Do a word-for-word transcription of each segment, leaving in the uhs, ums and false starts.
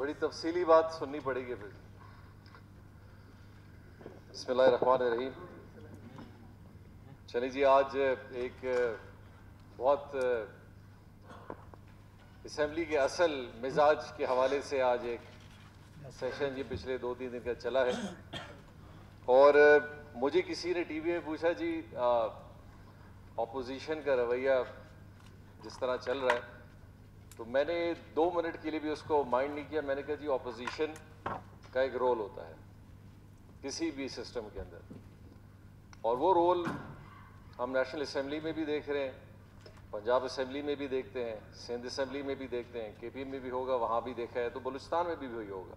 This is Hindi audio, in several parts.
बड़ी तफसीली बात सुननी पड़ेगी फिर। बिस्मिल्लाहिर्रहमानिर्रहीम। चलिए जी, आज एक बहुत असेंबली के असल मिजाज के हवाले से आज एक सेशन ये पिछले दो तीन दिन का चला है, और मुझे किसी ने टीवी में पूछा जी ऑपोजिशन का रवैया जिस तरह चल रहा है, तो मैंने दो मिनट के लिए भी उसको माइंड नहीं किया। मैंने कहा जी ऑपोजिशन का एक रोल होता है किसी भी सिस्टम के अंदर, और वो रोल हम नेशनल असेंबली में भी देख रहे हैं, पंजाब असेंबली में भी देखते हैं, सिंध असेंबली में भी देखते हैं, केपी में भी होगा, वहाँ भी देखा है, तो बलूचिस्तान में भी वही होगा।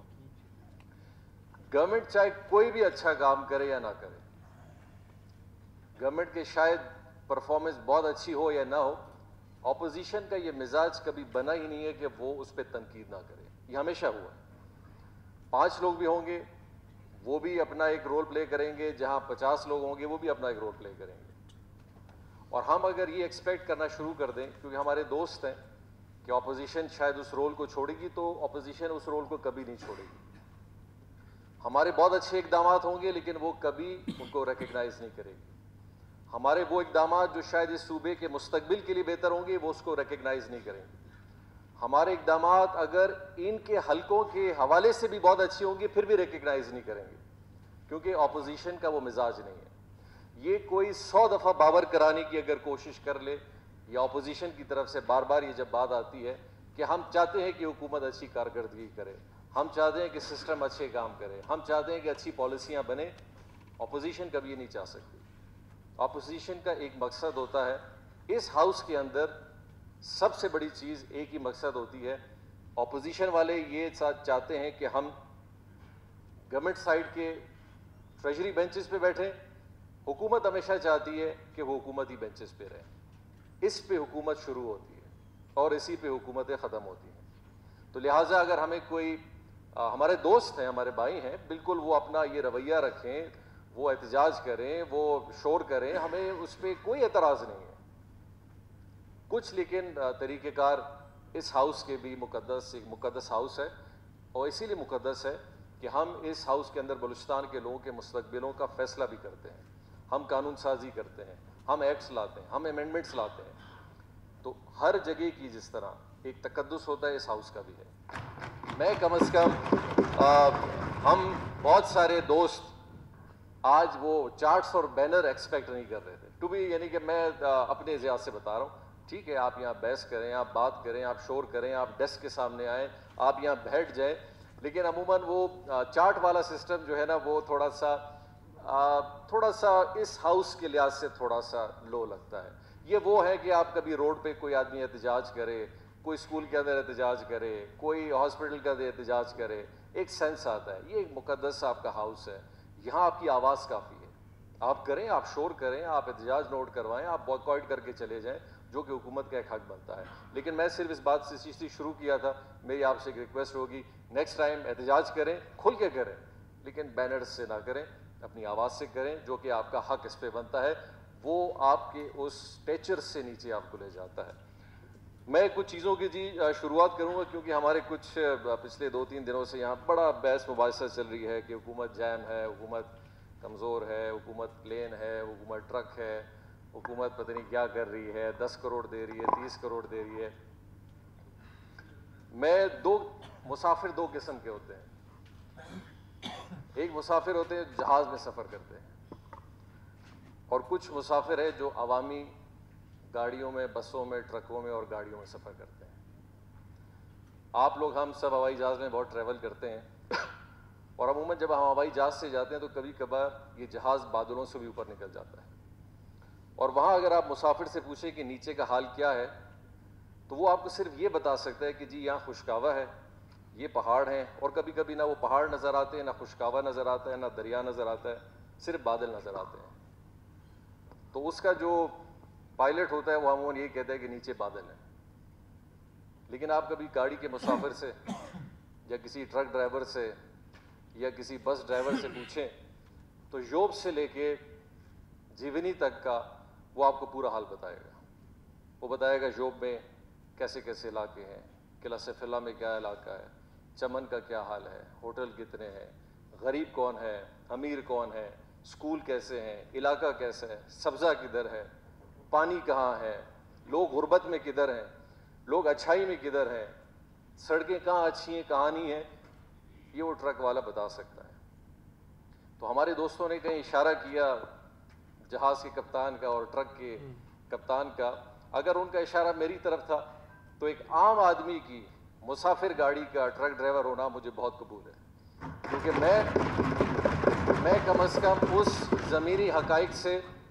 गवर्नमेंट चाहे कोई भी अच्छा काम करे या ना करे, गवर्नमेंट के शायद परफॉर्मेंस बहुत अच्छी हो या ना हो, ऑपोजिशन का ये मिजाज कभी बना ही नहीं है कि वो उस पर तनकीद ना करे। ये हमेशा हुआ। पांच लोग भी होंगे वो भी अपना एक रोल प्ले करेंगे, जहां पचास लोग होंगे वो भी अपना एक रोल प्ले करेंगे। और हम अगर ये एक्सपेक्ट करना शुरू कर दें, क्योंकि हमारे दोस्त हैं, कि ऑपोजिशन शायद उस रोल को छोड़ेगी, तो ऑपोजिशन उस रोल को कभी नहीं छोड़ेगी। हमारे बहुत अच्छे इकदाम होंगे लेकिन वो कभी उनको रिकग्नाइज नहीं करेगी। हमारे वो इकदाम जो शायद इस सूबे के मुस्तकबिल के लिए बेहतर होंगे वो उसको रिकग्नाइज नहीं करेंगे। हमारे इकदाम अगर इनके हलकों के हवाले से भी बहुत अच्छी होंगी फिर भी रिकग्नाइज नहीं करेंगे, क्योंकि ऑपोजिशन का वो मिजाज नहीं है। ये कोई सौ दफ़ा बावर कराने की अगर कोशिश कर ले, या ऑपोजिशन की तरफ से बार बार ये जब बात आती है कि हम चाहते हैं कि हुकूमत अच्छी कारकर्दगी करे, हम चाहते हैं कि सिस्टम अच्छे काम करे, हम चाहते हैं कि अच्छी पॉलिसियाँ बने, ऑपोजिशन कभी ये नहीं चाह सकती। ऑपोजिशन का एक मकसद होता है, इस हाउस के अंदर सबसे बड़ी चीज़ एक ही मकसद होती है। ऑपोजिशन वाले ये चाहते हैं कि हम गवर्नमेंट साइड के ट्रेजरी बेंचेस पे बैठें, हुकूमत हमेशा चाहती है कि वो हुकूमती बेंचेस पे रहें। इस पे हुकूमत शुरू होती है और इसी पे हुकूमतें ख़त्म होती हैं। तो लिहाजा अगर हमें कोई आ, हमारे दोस्त हैं, हमारे भाई हैं, बिल्कुल वो अपना ये रवैया रखें, वो एहतजाज करें, वो शोर करें, हमें उस पर कोई एतराज़ नहीं है कुछ। लेकिन तरीक़ेकार इस हाउस के भी मुक़द्दस एक मुक़द्दस हाउस है, और इसीलिए मुक़द्दस है कि हम इस हाउस के अंदर बलूचिस्तान के लोगों के मुस्तक़बिलों का फ़ैसला भी करते हैं, हम कानून साजी करते हैं, हम एक्ट्स लाते हैं, हम अमेंडमेंट्स लाते हैं। तो हर जगह की जिस तरह एक तकद्दुस होता है, इस हाउस का भी है। मैं कम अज़ कम आ, हम बहुत सारे दोस्त आज वो चार्ट्स और बैनर एक्सपेक्ट नहीं कर रहे थे टू बी, यानी कि मैं आ, अपने एजाज से बता रहा हूँ। ठीक है, आप यहाँ बहस करें, आप बात करें, आप शोर करें, आप डेस्क के सामने आएँ, आप यहाँ बैठ जाएं, लेकिन अमूमन वो चार्ट वाला सिस्टम जो है ना, वो थोड़ा सा आ, थोड़ा सा इस हाउस के लिहाज से थोड़ा सा लो लगता है। ये वो है कि आप कभी रोड पे कोई आदमी एहतजाज करे, कोई स्कूल के अंदर एहतजाज करे, कोई हॉस्पिटल के अंदर एहतजाज करे, एक सेंस आता है। ये एक मुक़द्दस आपका हाउस है, यहाँ आपकी आवाज़ काफ़ी है, आप करें, आप शोर करें, आप एहतजाज नोट करवाएं, आप बॉयकॉट करके चले जाएं, जो कि हुकूमत का एक हक बनता है। लेकिन मैं सिर्फ इस बात से चीज़ शुरू किया था, मेरी आपसे एक रिक्वेस्ट होगी, नेक्स्ट टाइम एहतजाज करें, खुल के करें, लेकिन बैनर्स से ना करें, अपनी आवाज़ से करें, जो कि आपका हक इस पर बनता है, वो आपके उस स्टेचर से नीचे आपको ले जाता है। मैं कुछ चीज़ों की जी शुरुआत करूँगा, क्योंकि हमारे कुछ पिछले दो तीन दिनों से यहाँ बड़ा बहस मुबाहिसा चल रही है कि हुकूमत जैम है, हुकूमत कमज़ोर है, हुकूमत प्लेन है, हुकूमत ट्रक है, हुकूमत पता नहीं क्या कर रही है, दस करोड़ दे रही है, तीस करोड़ दे रही है। मैं दो मुसाफिर दो किस्म के होते हैं। एक मुसाफिर होते हैं जहाज़ में सफ़र करते हैं, और कुछ मुसाफिर है जो अवामी गाड़ियों में, बसों में, ट्रकों में और गाड़ियों में सफ़र करते हैं। आप लोग, हम सब हवाई जहाज़ में बहुत ट्रैवल करते हैं, और अमूमन जब हम हवाई जहाज़ से जाते हैं तो कभी कभार ये जहाज़ बादलों से भी ऊपर निकल जाता है, और वहाँ अगर आप मुसाफिर से पूछें कि नीचे का हाल क्या है, तो वो आपको सिर्फ ये बता सकता है कि जी यहाँ खुशकावा है, ये पहाड़ हैं, और कभी कभी ना वो पहाड़ नज़र आते हैं, ना खुशकावा नज़र आता है, ना दरिया नज़र आता है, सिर्फ बादल नज़र आते हैं। तो उसका जो पायलट होता है वो अमूमन यही कहता है कि नीचे बादल है। लेकिन आप कभी गाड़ी के मुसाफिर से या किसी ट्रक ड्राइवर से या किसी बस ड्राइवर से पूछें, तो योब से लेके जीवनी तक का वो आपको पूरा हाल बताएगा। वो बताएगा योब में कैसे कैसे इलाके हैं, किला सफिल्ला में क्या इलाका है, चमन का क्या हाल है, होटल कितने हैं, गरीब कौन है, अमीर कौन है, स्कूल कैसे हैं, इलाका कैसा है, सब्ज़ा किधर है, पानी कहाँ है, लोग गुर्बत में किधर हैं, लोग अच्छाई में किधर हैं, सड़कें कहाँ अच्छी हैं कहाँ नहीं हैं, ये वो ट्रक वाला बता सकता है। तो हमारे दोस्तों ने कहीं इशारा किया जहाज़ के कप्तान का और ट्रक के कप्तान का, अगर उनका इशारा मेरी तरफ था तो एक आम आदमी की मुसाफिर गाड़ी का ट्रक ड्राइवर होना मुझे बहुत कबूल है, क्योंकि मैं मैं कम अज़ कम उस ज़मीनी हक़ाइक़ से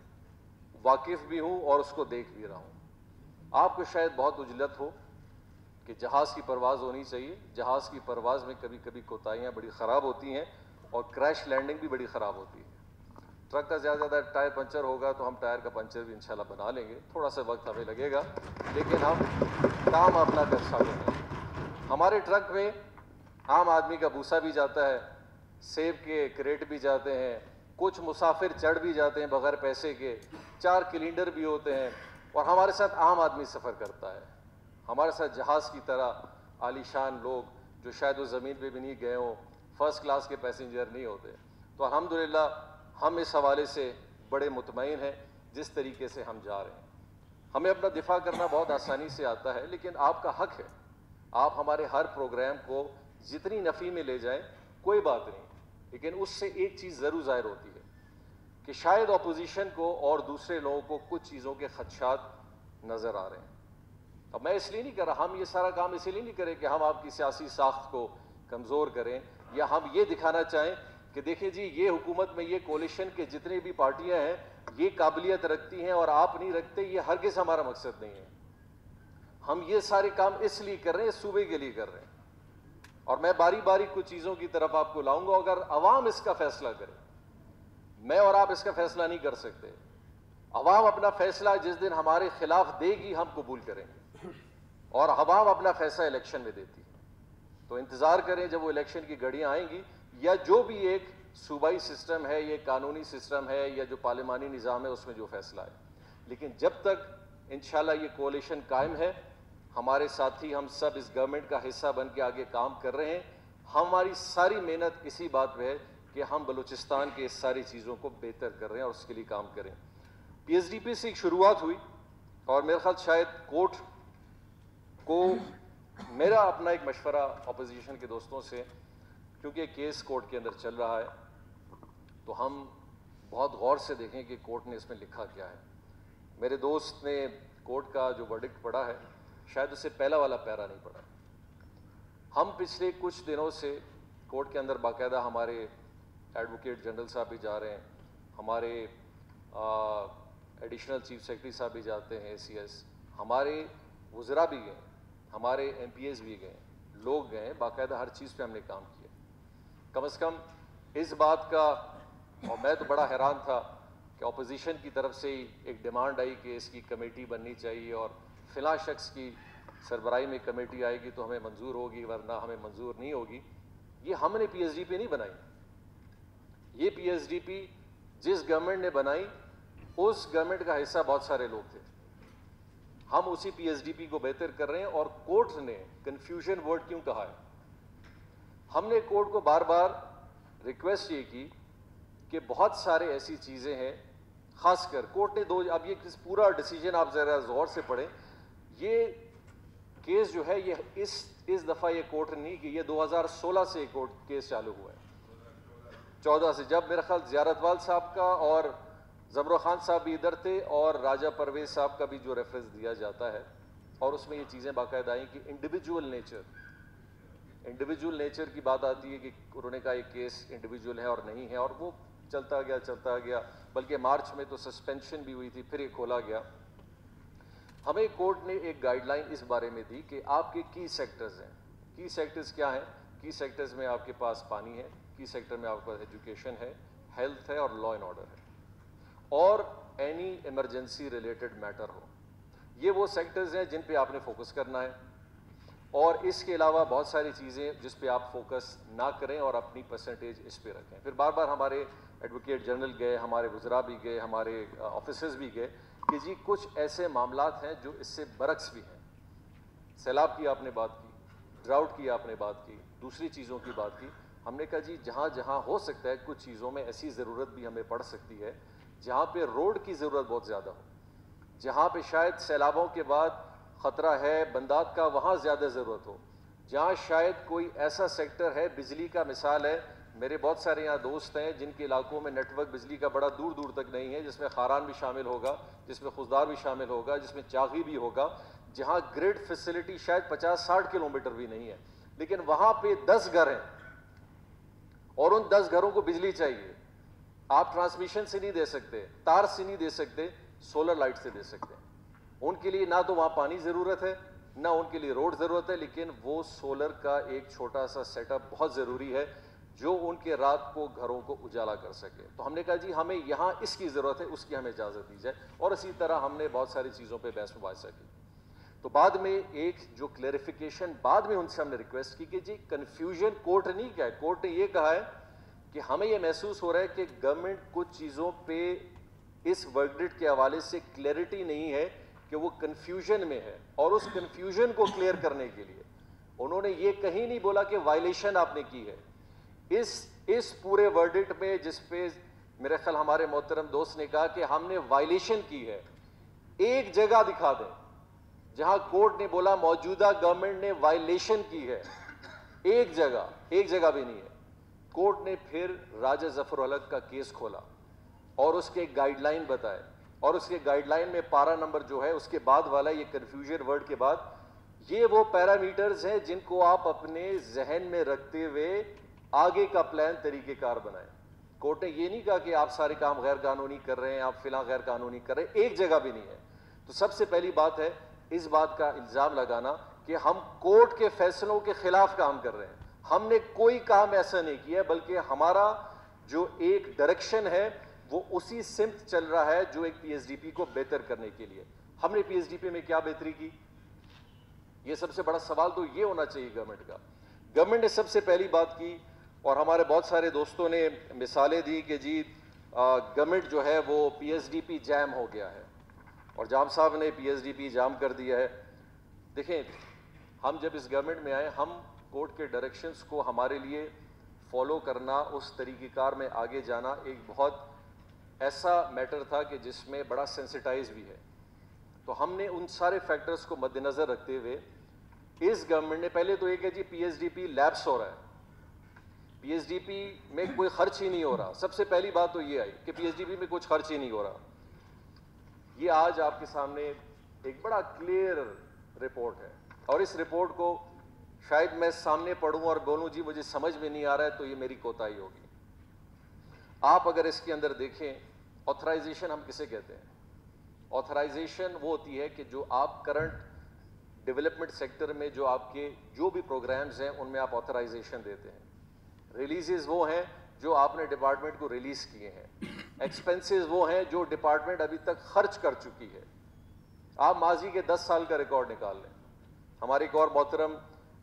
वाकिफ़ भी हूँ और उसको देख भी रहा हूँ। आपको शायद बहुत उजलत हो कि जहाज़ की परवाज़ होनी चाहिए, जहाज़ की परवाज़ में कभी कभी कोताहियाँ बड़ी ख़राब होती हैं और क्रैश लैंडिंग भी बड़ी ख़राब होती है। ट्रक का ज़्यादा ज़्यादा टायर पंचर होगा तो हम टायर का पंचर भी इंशाल्लाह बना लेंगे, थोड़ा सा वक्त हमें लगेगा, लेकिन हम काम अपना कर सकते हैं। हमारे ट्रक में आम आदमी का भूसा भी जाता है, सेब के क्रेट भी जाते हैं, कुछ मुसाफिर चढ़ भी जाते हैं बगैर पैसे के, चार सिलेंडर भी होते हैं और हमारे साथ आम आदमी सफ़र करता है। हमारे साथ जहाज़ की तरह आलीशान लोग जो शायद वो ज़मीन पे भी नहीं गए हों, फर्स्ट क्लास के पैसेंजर नहीं होते। तो अल्हम्दुलिल्लाह हम इस हवाले से बड़े मुतमईन हैं जिस तरीके से हम जा रहे हैं। हमें अपना दिफा करना बहुत आसानी से आता है, लेकिन आपका हक है, आप हमारे हर प्रोग्राम को जितनी नफ़ी में ले जाएं कोई बात नहीं, लेकिन उससे एक चीज़ ज़रूर ज़ाहिर होती है कि शायद अपोजिशन को और दूसरे लोगों को कुछ चीज़ों के खदशात नज़र आ रहे हैं। अब मैं इसलिए नहीं कर रहा, हम ये सारा काम इसलिए नहीं करें कि हम आपकी सियासी साख्त को कमज़ोर करें या हम ये दिखाना चाहें कि देखिए जी ये हुकूमत में ये कोलिशन के जितनी भी पार्टियां हैं ये काबिलियत रखती हैं और आप नहीं रखते, ये हरगिज़ हमारा मकसद नहीं है। हम ये सारे काम इसलिए कर रहे हैं, सूबे के लिए कर रहे हैं। और मैं बारी बारी कुछ चीज़ों की तरफ आपको लाऊंगा। अगर अवाम इसका फैसला करे, मैं और आप इसका फैसला नहीं कर सकते। अवाम अपना फैसला जिस दिन हमारे खिलाफ देगी हम कबूल करेंगे, और अवाम अपना फैसला इलेक्शन में देती है। तो इंतज़ार करें जब वो इलेक्शन की घड़ियाँ आएंगी, या जो भी एक सूबाई सिस्टम है, ये कानूनी सिस्टम है, या जो पार्लिमानी निज़ाम है उसमें जो फैसला है। लेकिन जब तक इंशाल्लाह ये कोalition कायम है, हमारे साथी हम सब इस गवर्नमेंट का हिस्सा बन के आगे काम कर रहे हैं। हमारी सारी मेहनत इसी बात पे है कि हम बलूचिस्तान के इस सारी चीज़ों को बेहतर कर रहे हैं और उसके लिए काम करें। पी एस डी पी से एक शुरुआत हुई और मेरे ख्याल शायद कोर्ट को, मेरा अपना एक मशवरा अपोजिशन के दोस्तों से, क्योंकि केस कोर्ट के अंदर चल रहा है, तो हम बहुत गौर से देखें कि कोर्ट ने इसमें लिखा क्या है। मेरे दोस्त ने कोर्ट का जो वर्डिक्ट पढ़ा है, शायद उससे पहला वाला पैरा नहीं पढ़ा। हम पिछले कुछ दिनों से कोर्ट के अंदर बाकायदा हमारे एडवोकेट जनरल साहब भी जा रहे हैं, हमारे एडिशनल चीफ सेक्रेटरी साहब भी जाते हैं, ए सी एस, हमारे वज़रा भी गए, हमारे एम पी एस भी गए, लोग गए, बाकायदा हर चीज़ पे हमने काम किया। कम अज़ कम इस बात का, और मैं तो बड़ा हैरान था कि अपोजिशन की तरफ से ही एक डिमांड आई कि इसकी कमेटी बननी चाहिए और फ़िलहाल शख्स की सरबराही में कमेटी आएगी तो हमें मंजूर होगी, वरना हमें मंजूर नहीं होगी। ये हमने पी एस डी पी नहीं बनाई, ये पी एस डी पी जिस गवर्नमेंट ने बनाई उस गवर्नमेंट का हिस्सा बहुत सारे लोग थे। हम उसी पी एस डी पी को बेहतर कर रहे हैं। और कोर्ट ने कन्फ्यूजन वर्ड क्यों कहा है? हमने कोर्ट को बार बार रिक्वेस्ट ये की कि बहुत सारे ऐसी चीज़ें हैं, खासकर कोर्ट ने दो, अब ये पूरा डिसीजन आप ज़रा गौर से पढ़ें, ये केस जो है ये इस इस दफ़ा ये कोर्ट नहीं कि ये दो हज़ार सोलह से कोर्ट केस चालू हुआ है, चौदह से, जब मेरा ख्याल ज़ियारतवाल साहब का और ज़मरो खान साहब भी इधर थे और राजा परवेज साहब का भी जो रेफरेंस दिया जाता है, और उसमें ये चीज़ें बाकायदा आई कि इंडिविजुअल नेचर इंडिविजुअल नेचर की बात आती है कि उन्होंने कहा एक केस इंडिविजुअल है और नहीं है, और वो चलता गया चलता गया, बल्कि मार्च में तो सस्पेंशन भी हुई थी, फिर ये खोला गया। हमें कोर्ट ने एक गाइडलाइन इस बारे में दी कि आपके की सेक्टर्स हैं। की सेक्टर्स क्या हैं? की सेक्टर्स में आपके पास पानी है, की सेक्टर में आपके पास एजुकेशन है, हेल्थ है और लॉ एंड ऑर्डर है, और एनी इमरजेंसी रिलेटेड मैटर हो। ये वो सेक्टर्स हैं जिन पे आपने फोकस करना है, और इसके अलावा बहुत सारी चीज़ें जिस पे आप फोकस ना करें और अपनी परसेंटेज इस पे रखें। फिर बार बार हमारे एडवोकेट जनरल गए, हमारे वज़रा भी गए, हमारे ऑफिसर्स भी गए कि जी कुछ ऐसे मामलात हैं जो इससे बरक्स भी हैं। सैलाब की आपने बात की, ड्राउट की आपने बात की, दूसरी चीज़ों की बात की। हमने कहा जी जहाँ जहाँ हो सकता है कुछ चीज़ों में ऐसी ज़रूरत भी हमें पड़ सकती है जहाँ पे रोड की ज़रूरत बहुत ज़्यादा हो, जहाँ पे शायद सैलाबों के बाद ख़तरा है बंदात का, वहाँ ज़्यादा ज़रूरत हो, जहाँ शायद कोई ऐसा सेक्टर है, बिजली का मिसाल है, मेरे बहुत सारे यहाँ दोस्त हैं जिनके इलाकों में नेटवर्क बिजली का बड़ा दूर दूर तक नहीं है, जिसमें खारान भी शामिल होगा, जिसमें खुशदार भी शामिल होगा, जिसमें चागी भी होगा, जहाँ ग्रिड फैसिलिटी शायद पचास साठ किलोमीटर भी नहीं है, लेकिन वहाँ पे दस घर हैं और उन दस घरों को बिजली चाहिए। आप ट्रांसमिशन से नहीं दे सकते, तार से नहीं दे सकते, सोलर लाइट से दे सकते हैं। उनके लिए ना तो वहाँ पानी ज़रूरत है, ना उनके लिए रोड ज़रूरत है, लेकिन वो सोलर का एक छोटा सा सेटअप बहुत ज़रूरी है जो उनके रात को घरों को उजाला कर सके। तो हमने कहा जी हमें यहाँ इसकी ज़रूरत है, उसकी हमें इजाज़त दी जाए, और इसी तरह हमने बहुत सारी चीज़ों पे बहस मुबाहिसा की। तो बाद में एक जो क्लैरिफिकेशन बाद में उनसे हमने रिक्वेस्ट की कि जी कन्फ्यूजन कोर्ट नहीं कहा है, कोर्ट ने ये कहा है कि हमें ये महसूस हो रहा है कि गवर्नमेंट कुछ चीज़ों पे इस वर्डिक्ट के हवाले से क्लैरिटी नहीं है कि वो कन्फ्यूजन में है, और उस कन्फ्यूजन को क्लियर करने के लिए उन्होंने ये कहीं नहीं बोला कि वायलेशन आपने की है। इस इस पूरे वर्डिक्ट में जिस पे मेरे ख्याल हमारे मोहतरम दोस्त ने कहा कि हमने वायलेशन की है, एक जगह दिखा दें जहां कोर्ट ने बोला मौजूदा गवर्नमेंट ने वायलेशन की है, एक जगह, एक जगह भी नहीं है। कोर्ट ने फिर राजा जफर अलग का केस खोला और उसके गाइडलाइन बताए, और उसके गाइडलाइन में पारा नंबर जो है उसके बाद वाला ये कन्फ्यूजन वर्ड के बाद, ये वो पैरामीटर्स हैं जिनको आप अपने जहन में रखते हुए आगे का प्लान तरीकेकार बनाएं। कोर्ट ने ये नहीं कहा कि आप सारे काम गैर कानूनी कर रहे हैं, आप फिलहाल गैर कानूनी कर रहे हैं, एक जगह भी नहीं है। तो सबसे पहली बात है इस बात का इल्जाम लगाना कि हम कोर्ट के फैसलों के खिलाफ काम कर रहे हैं। हमने कोई काम ऐसा नहीं किया, बल्कि हमारा जो एक डायरेक्शन है वो उसी सिमत चल रहा है जो एक पीएसडीपी को बेहतर करने के लिए। हमने पीएसडीपी में क्या बेहतरी की, ये सबसे बड़ा सवाल तो ये होना चाहिए गवर्नमेंट का। गवर्नमेंट ने सबसे पहली बात की, और हमारे बहुत सारे दोस्तों ने मिसालें दी कि जी गवर्नमेंट जो है वो पीएसडीपी जैम हो गया है, और जाम साहब ने पीएसडीपी जाम कर दिया है। देखें, हम जब इस गवर्नमेंट में आए, हम कोर्ट के डायरेक्शंस को हमारे लिए फॉलो करना, उस तरीक़ेकार में आगे जाना एक बहुत ऐसा मैटर था कि जिसमें बड़ा सेंसिटाइज भी है। तो हमने उन सारे फैक्टर्स को मद्देनज़र रखते हुए इस गवर्नमेंट ने पहले तो एक है जी पीएसडीपी लैप्स हो रहा है, पीएसडीपी में कोई खर्च ही नहीं हो रहा। सबसे पहली बात तो ये आई कि पीएसडीपी में कुछ खर्च ही नहीं हो रहा। ये आज आपके सामने एक बड़ा क्लियर रिपोर्ट है, और इस रिपोर्ट को शायद मैं सामने पढ़ूं और बोलूं जी मुझे समझ में नहीं आ रहा है, तो ये मेरी कोताही होगी। आप अगर इसके अंदर देखें, ऑथराइजेशन हम किसे कहते हैं? ऑथराइजेशन वो होती है कि जो आप करंट डेवलपमेंट सेक्टर में जो आपके जो भी प्रोग्राम्स हैं उनमें आप ऑथराइजेशन देते हैं। रिलीजेस वो हैं जो आपने डिपार्टमेंट को रिलीज किए हैं। एक्सपेंसेस वो हैं जो डिपार्टमेंट अभी तक खर्च कर चुकी है। आप माजी के दस साल का रिकॉर्ड निकाल लें। हमारे एक और मोहतरम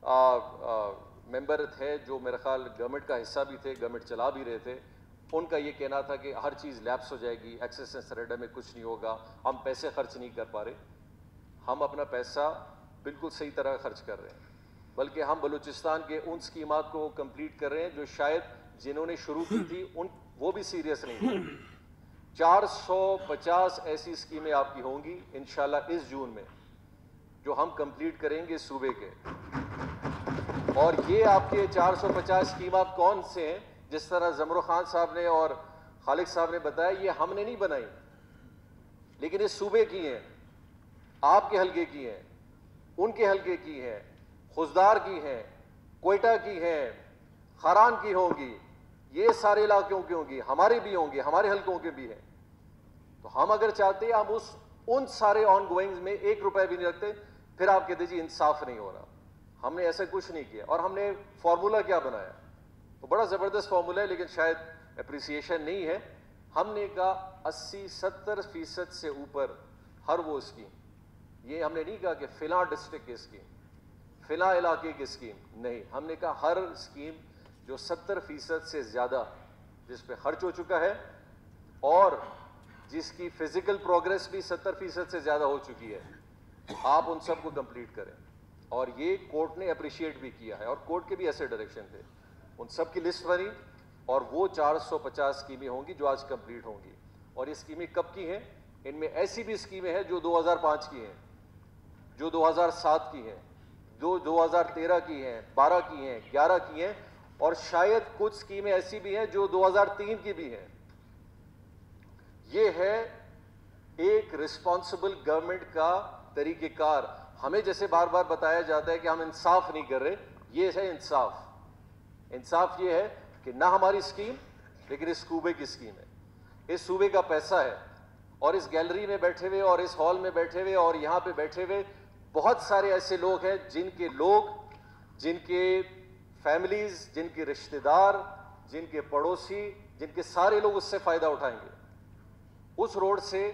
मेंबर थे जो मेरे ख्याल गवर्नमेंट का हिस्सा भी थे, गवर्नमेंट चला भी रहे थे, उनका ये कहना था कि हर चीज़ लैप्स हो जाएगी, एक्सेस एंड सरेंडर में कुछ नहीं होगा, हम पैसे खर्च नहीं कर पा रहे। हम अपना पैसा बिल्कुल सही तरह खर्च कर रहे हैं, बल्कि हम बलूचिस्तान के उन स्कीमात को कंप्लीट कर रहे हैं जो शायद जिन्होंने शुरू की थी उन वो भी सीरियस नहीं थी। चार सौ पचास ऐसी स्कीमें आपकी होंगी इंशाल्लाह इस जून में जो हम कंप्लीट करेंगे सूबे के। और ये आपके चार सौ पचास स्कीमात कौन से हैं? जिस तरह जमरो खान साहब ने और खालिद साहब ने बताया, ये हमने नहीं बनाई, लेकिन ये सूबे की हैं, आपके हल्के की हैं, उनके हल्के की हैं, खुशदार की हैं, कोयटा की हैं, खरान की होंगी, ये सारे इलाकों की होंगी, हमारे भी होंगे, हमारे हल्कों के भी हैं। तो हम अगर चाहते हैं हम उस उन सारे ऑन गोइंग में एक रुपए भी नहीं रखते, फिर आप कहते जी इंसाफ नहीं हो रहा। हमने ऐसा कुछ नहीं किया। और हमने फॉर्मूला क्या बनाया, तो बड़ा ज़बरदस्त फॉर्मूला है, लेकिन शायद अप्रिसिएशन नहीं है। हमने कहा अस्सी सत्तर फीसद से ऊपर हर वो स्कीम, ये हमने नहीं कहा कि फिला डिस्ट्रिक्ट की स्कीम, फिला इलाके की स्कीम, नहीं, हमने कहा हर स्कीम जो सत्तर फीसद से ज़्यादा जिस पे खर्च हो चुका है और जिसकी फिजिकल प्रोग्रेस भी सत्तर फीसद से ज़्यादा हो चुकी है, आप उन सबको कंप्लीट करें। और ये कोर्ट ने अप्रिशिएट भी किया है, और कोर्ट के भी ऐसे डायरेक्शन थे। उन सब की लिस्ट बनी और वो चार सौ पचास स्कीमें होंगी जो आज कंप्लीट होंगी। और ये स्कीमें कब की हैं? इनमें ऐसी भी स्कीमें हैं जो दो हज़ार पाँच की हैं, जो दो हज़ार सात की हैं, जो दो हज़ार तेरह की हैं, बारह की हैं, ग्यारह की हैं, और शायद कुछ स्कीमें ऐसी भी हैं जो दो हज़ार तीन की भी हैं। ये है एक रिस्पॉन्सिबल गवर्नमेंट का तरीकेकार। हमें जैसे बार बार बताया जाता है कि हम इंसाफ नहीं कर रहे, ये है इंसाफ। इंसाफ ये है कि ना हमारी स्कीम, लेकिन इस सूबे की स्कीम है, इस सूबे का पैसा है। और इस गैलरी में बैठे हुए और इस हॉल में बैठे हुए और यहां पे बैठे हुए बहुत सारे ऐसे लोग हैं जिनके लोग, जिनके फैमिलीज, जिनके रिश्तेदार, जिनके पड़ोसी, जिनके सारे लोग उससे फायदा उठाएंगे। उस रोड से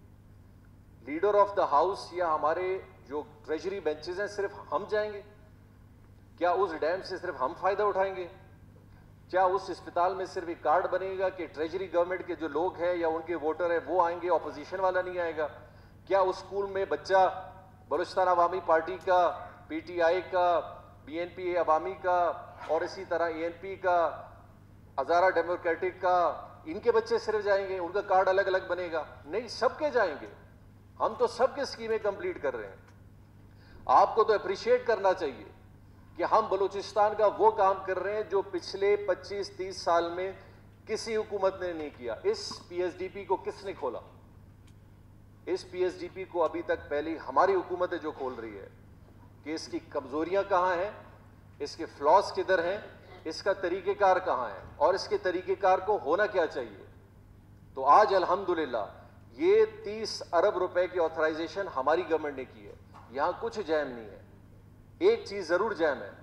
लीडर ऑफ द हाउस या हमारे जो ट्रेजरी बेंचेस हैं सिर्फ हम जाएंगे? क्या उस डैम से सिर्फ हम फायदा उठाएंगे? क्या उस अस्पताल में सिर्फ एक कार्ड बनेगा कि ट्रेजरी गवर्नमेंट के जो लोग हैं या उनके वोटर हैं वो आएंगे, ऑपोजिशन वाला नहीं आएगा? क्या उस स्कूल में बच्चा बलूचिस्तान अवामी पार्टी का, पीटीआई का, बीएनपी अवामी का और इसी तरह एएनपी का, हजारा डेमोक्रेटिक का, इनके बच्चे सिर्फ जाएंगे, उनका कार्ड अलग अलग बनेगा? नहीं, सबके जाएंगे। हम तो सबके स्कीमें कंप्लीट कर रहे हैं। आपको तो अप्रिशिएट करना चाहिए कि हम बलूचिस्तान का वो काम कर रहे हैं जो पिछले पच्चीस तीस साल में किसी हुकूमत ने नहीं किया। इस पीएसडीपी को किसने खोला? इस पीएसडीपी को अभी तक पहली हमारी हुकूमत है जो खोल रही है कि इसकी कमजोरियां कहां हैं, इसके फ्लॉज किधर हैं, इसका तरीकेकार कहां है और इसके तरीकेकार को होना क्या चाहिए। तो आज अल्हम्दुलिल्लाह ये तीस अरब रुपए की ऑथराइजेशन हमारी गवर्नमेंट ने की है। यहां कुछ जैम नहीं है, एक चीज जरूर जैम है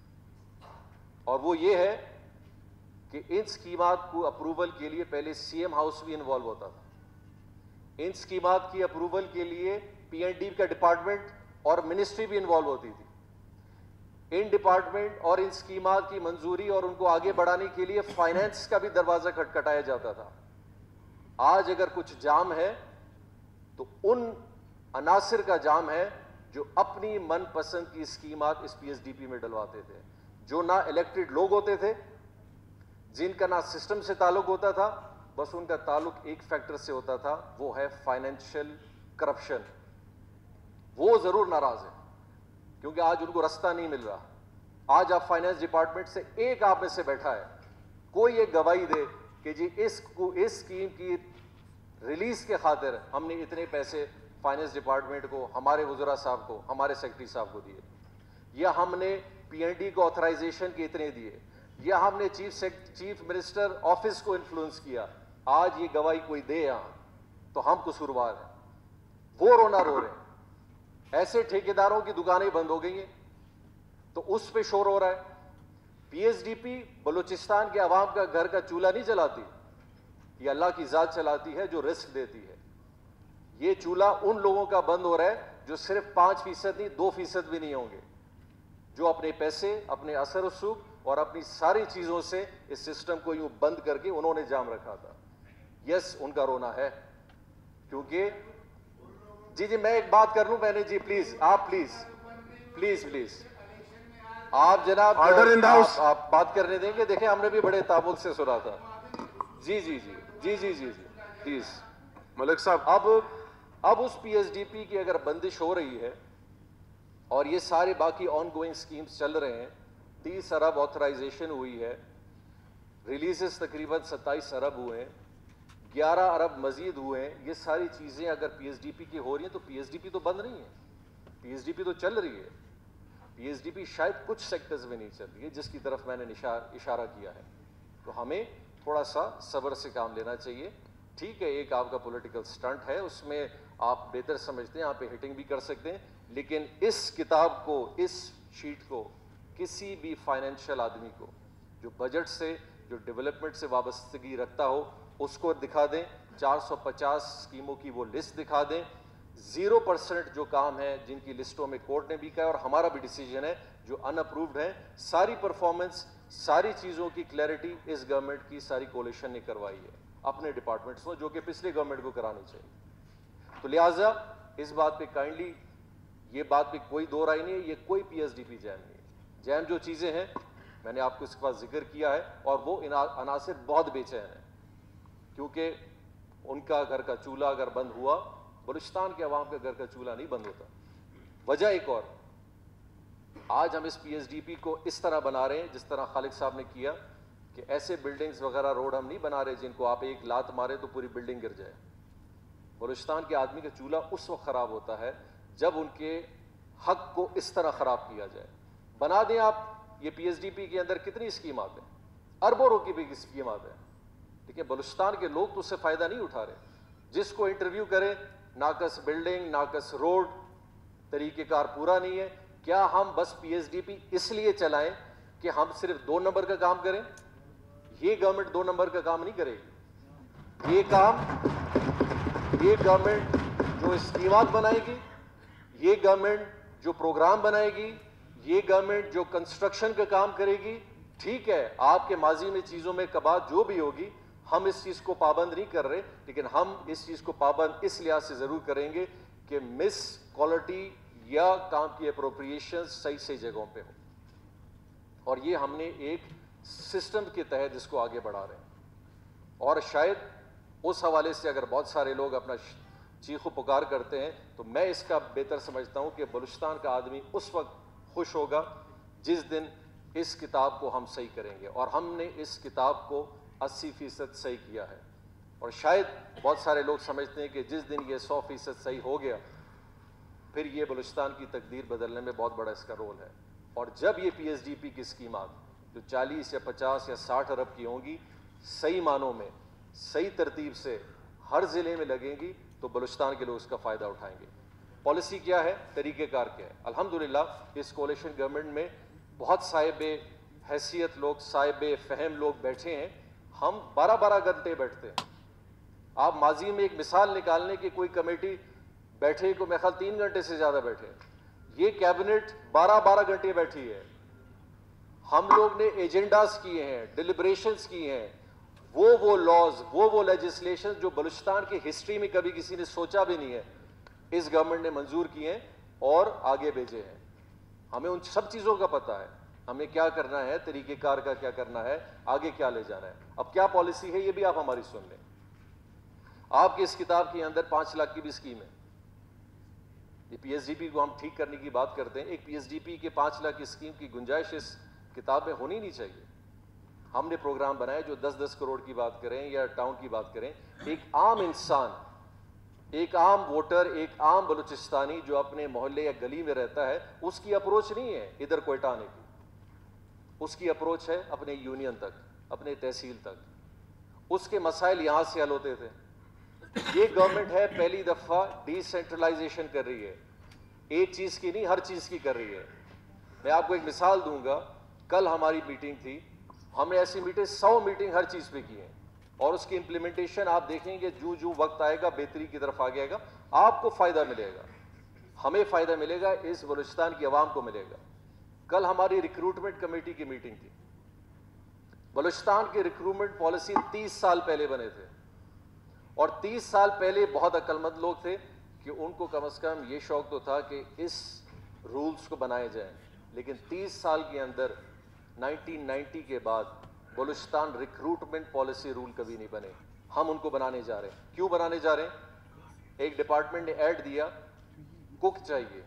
और वो ये है कि इन स्कीमात को अप्रूवल के लिए पहले सीएम हाउस भी इन्वॉल्व होता था। इन स्कीमात की अप्रूवल के लिए पीएनडी का डिपार्टमेंट और मिनिस्ट्री भी इन्वॉल्व होती थी। इन डिपार्टमेंट और इन स्कीमात की मंजूरी और उनको आगे बढ़ाने के लिए फाइनेंस का भी दरवाजा खटखटाया जाता था। आज अगर कुछ जाम है तो उन अनासिर का जाम है जो अपनी मनपसंद की स्कीमात इस पीएसडीपी में डलवाते थे, जो ना इलेक्टेड लोग होते थे, जिनका ना सिस्टम से ताल्लुक होता था, बस उनका ताल्लुक एक फैक्टर से होता था, वो है फाइनेंशियल करप्शन। वो जरूर नाराज है क्योंकि आज उनको रास्ता नहीं मिल रहा। आज आप फाइनेंस डिपार्टमेंट से एक आप में से बैठा है, कोई एक गवाही दे कि जी इस इस स्कीम की रिलीज के खातिर हमने इतने पैसे फाइनेंस डिपार्टमेंट को, हमारे वज़रा साहब को, हमारे सेक्रेटरी साहब को दिए, या हमने पीएनडी को ऑथराइजेशन के इतने दिए, या हमने चीफ चीफ मिनिस्टर ऑफिस को इन्फ्लुएंस किया। आज ये गवाही कोई दे यहां तो हम कसूरवार हैं। वो रोना रो रहे हैं। ऐसे ठेकेदारों की दुकानें बंद हो गई हैं तो उस पे शोर हो रहा है। पीएसडीपी बलूचिस्तान के अवाम का घर का चूल्हा नहीं चलाती, ये अल्लाह की जात चलाती है जो रिस्क देती है। ये चूल्हा उन लोगों का बंद हो रहा है जो सिर्फ पांच फीसद नहीं, दो फीसद भी नहीं होंगे, जो अपने पैसे, अपने असर रसूख और अपनी सारी चीजों से इस सिस्टम को यूं बंद करके उन्होंने जाम रखा था। यस, उनका रोना है क्योंकि जी जी मैं एक बात कर लूं मैंने जी, प्लीज आप प्लीज प्लीज प्लीज आप जनाब ऑर्डर इन द हाउस, आप बात करने देंगे? देखें हमने भी बड़े तामुल से सुना था। जी जी जी जी जी जी जी प्लीज मलिक साहब। अब अब उस पीएसडीपी की अगर बंदिश हो रही है और ये सारे बाकी ऑन गोइंग स्कीम्स चल रहे हैं, तीस अरब ऑथराइजेशन हुई है, रिलीजेस तकरीबन सत्ताईस अरब हुए हैं, ग्यारह अरब मजीद हुए हैं। ये सारी चीजें अगर पीएसडीपी की हो रही हैं तो पीएसडीपी तो बंद नहीं है, पीएसडीपी तो चल रही है। पीएसडीपी शायद कुछ सेक्टर्स में नहीं चल रही है जिसकी तरफ मैंने इशारा किया है। तो हमें थोड़ा सा सब्र से काम लेना चाहिए। ठीक है, एक आपका पॉलिटिकल स्टंट है, उसमें आप बेहतर समझते हैं, आप पे हिटिंग भी कर सकते हैं, लेकिन इस किताब को, इस शीट को किसी भी फाइनेंशियल आदमी को जो बजट से, जो डेवलपमेंट से वाबस्तगी रखता हो, उसको दिखा दें। चार सौ पचास स्कीमों की वो लिस्ट दिखा दें। जीरो परसेंट जो काम है जिनकी लिस्टों में कोर्ट ने भी कहा और हमारा भी डिसीजन है जो अनअप्रूव्ड है, सारी परफॉर्मेंस, सारी चीज़ों की क्लैरिटी इस गवर्नमेंट की सारी कोलिशन ने करवाई है अपने डिपार्टमेंट्स में, जो कि पिछली गवर्नमेंट को करानी चाहिए। तो लिहाजा इस बात पे काइंडली ये बात भी कोई दो राय नहीं है, ये कोई पीएसडीपी जैम नहीं है। जैम जो चीज़ें हैं मैंने आपको इसके पास जिक्र किया है, और वो इन अनासिर बहुत बेचैन हैं, क्योंकि उनका घर का चूल्हा अगर बंद हुआ, बलूचिस्तान के अवाम के घर का चूल्हा नहीं बंद होता। वजह एक और, आज हम इस पीएसडीपी को इस तरह बना रहे हैं जिस तरह खालिद साहब ने किया कि ऐसे बिल्डिंग्स वगैरह रोड हम नहीं बना रहे जिनको आप एक लात मारे तो पूरी बिल्डिंग गिर जाए। बलूचिस्तान के आदमी का चूल्हा उस वक्त खराब होता है जब उनके हक को इस तरह खराब किया जाए। बना दें आप, ये पीएसडीपी के अंदर कितनी स्कीमात हैं, अरबों रुपए की स्कीमात हैं, लेकिन बलूचिस्तान के लोग तो उससे फायदा नहीं उठा रहे। जिसको इंटरव्यू करें, नाकस बिल्डिंग, नाकस रोड, तरीकेकार पूरा नहीं है। क्या हम बस पीएसडीपी इसलिए चलाएं कि हम सिर्फ दो नंबर का काम करें? ये गवर्नमेंट दो नंबर का काम नहीं करेगी। ये काम, ये गवर्नमेंट जो स्कीमात बनाएगी, ये गवर्नमेंट जो प्रोग्राम बनाएगी, ये गवर्नमेंट जो कंस्ट्रक्शन का काम करेगी, ठीक है आपके माजी में चीज़ों में कबात जो भी होगी, हम इस चीज़ को पाबंद नहीं कर रहे, लेकिन हम इस चीज़ को पाबंद इस लिहाज से ज़रूर करेंगे कि मिस क्वालिटी या काम की अप्रोप्रिएशन सही सही जगहों पे हो। और ये हमने एक सिस्टम के तहत इसको आगे बढ़ा रहे हैं। और शायद उस हवाले से अगर बहुत सारे लोग अपना चीखो पुकार करते हैं, तो मैं इसका बेहतर समझता हूं कि बलूचिस्तान का आदमी उस वक्त खुश होगा जिस दिन इस किताब को हम सही करेंगे। और हमने इस किताब को अस्सी फीसद सही किया है। और शायद बहुत सारे लोग समझते हैं कि जिस दिन ये सौ फीसद सही हो गया, फिर ये बलूचिस्तान की तकदीर बदलने में बहुत बड़ा इसका रोल है। और जब ये पीएसडीपी की स्कीमात जो चालीस या पचास या साठ अरब की होंगी, सही मानों में सही तरतीब से हर ज़िले में लगेंगी, तो बलूचिस्तान के लोग इसका फ़ायदा उठाएंगे। पॉलिसी क्या है, तरीक़ेकार क्या है? अल्हम्दुलिल्लाह इस कोalition गवर्नमेंट में बहुत साहिब हैसियत लोग, साहिब फ़हम लोग बैठे हैं। हम बारह बारह घंटे बैठते हैं। आप माजी में एक मिसाल निकालने की कोई कमेटी बैठे को मेरे ख्याल तीन घंटे से ज़्यादा बैठे। ये कैबिनेट बारह बारह घंटे बैठी है। हम लोग ने एजेंडास किए हैं, डिलिब्रेशंस किए हैं, वो वो लॉज, वो वो लेजिस्लेशन जो बलूचिस्तान की हिस्ट्री में कभी किसी ने सोचा भी नहीं है, इस गवर्नमेंट ने मंजूर किए हैं और आगे भेजे हैं। हमें उन सब चीज़ों का पता है, हमें क्या करना है, तरीक़ेकार का क्या करना है, आगे क्या ले जाना है। अब क्या पॉलिसी है ये भी आप हमारी सुन लें। आपकी इस किताब के अंदर पाँच लाख की भी स्कीम है। ये पीएसडीपी को हम ठीक करने की बात करते हैं। एक पीएसडीपी के पाँच लाख की स्कीम की गुंजाइश इस किताब में होनी नहीं चाहिए। हमने प्रोग्राम बनाए जो दस दस करोड़ की बात करें या टाउन की बात करें। एक आम इंसान, एक आम वोटर, एक आम बलूचिस्तानी जो अपने मोहल्ले या गली में रहता है, उसकी अप्रोच नहीं है इधर कोयटा आने की। उसकी अप्रोच है अपने यूनियन तक, अपने तहसील तक। उसके मसाइल यहाँ से हल होते थे। ये गवर्नमेंट है पहली दफ़ा डिसेंट्रलाइजेशन कर रही है, एक चीज़ की नहीं हर चीज़ की कर रही है। मैं आपको एक मिसाल दूंगा। कल हमारी मीटिंग थी, हमने ऐसी मीटिंग सौ मीटिंग हर चीज़ पे की है, और उसकी इम्प्लीमेंटेशन आप देखेंगे जो जो वक्त आएगा बेहतरी की तरफ आगे आएगा, आपको फ़ायदा मिलेगा, हमें फ़ायदा मिलेगा, इस बलूचिस्तान की आवाम को मिलेगा। कल हमारी रिक्रूटमेंट कमेटी की मीटिंग थी। बलूचिस्तान की रिक्रूटमेंट पॉलिसी तीस साल पहले बने थे, और तीस साल पहले बहुत अक्लमंद लोग थे कि उनको कम से कम ये शौक तो था कि इस रूल्स को बनाए जाएं। लेकिन तीस साल के अंदर उन्नीस सौ नब्बे के बाद बलूचिस्तान रिक्रूटमेंट पॉलिसी रूल कभी नहीं बने। हम उनको बनाने जा रहे हैं। क्यों बनाने जा रहे हैं? एक डिपार्टमेंट ने ऐड दिया, कुक चाहिए,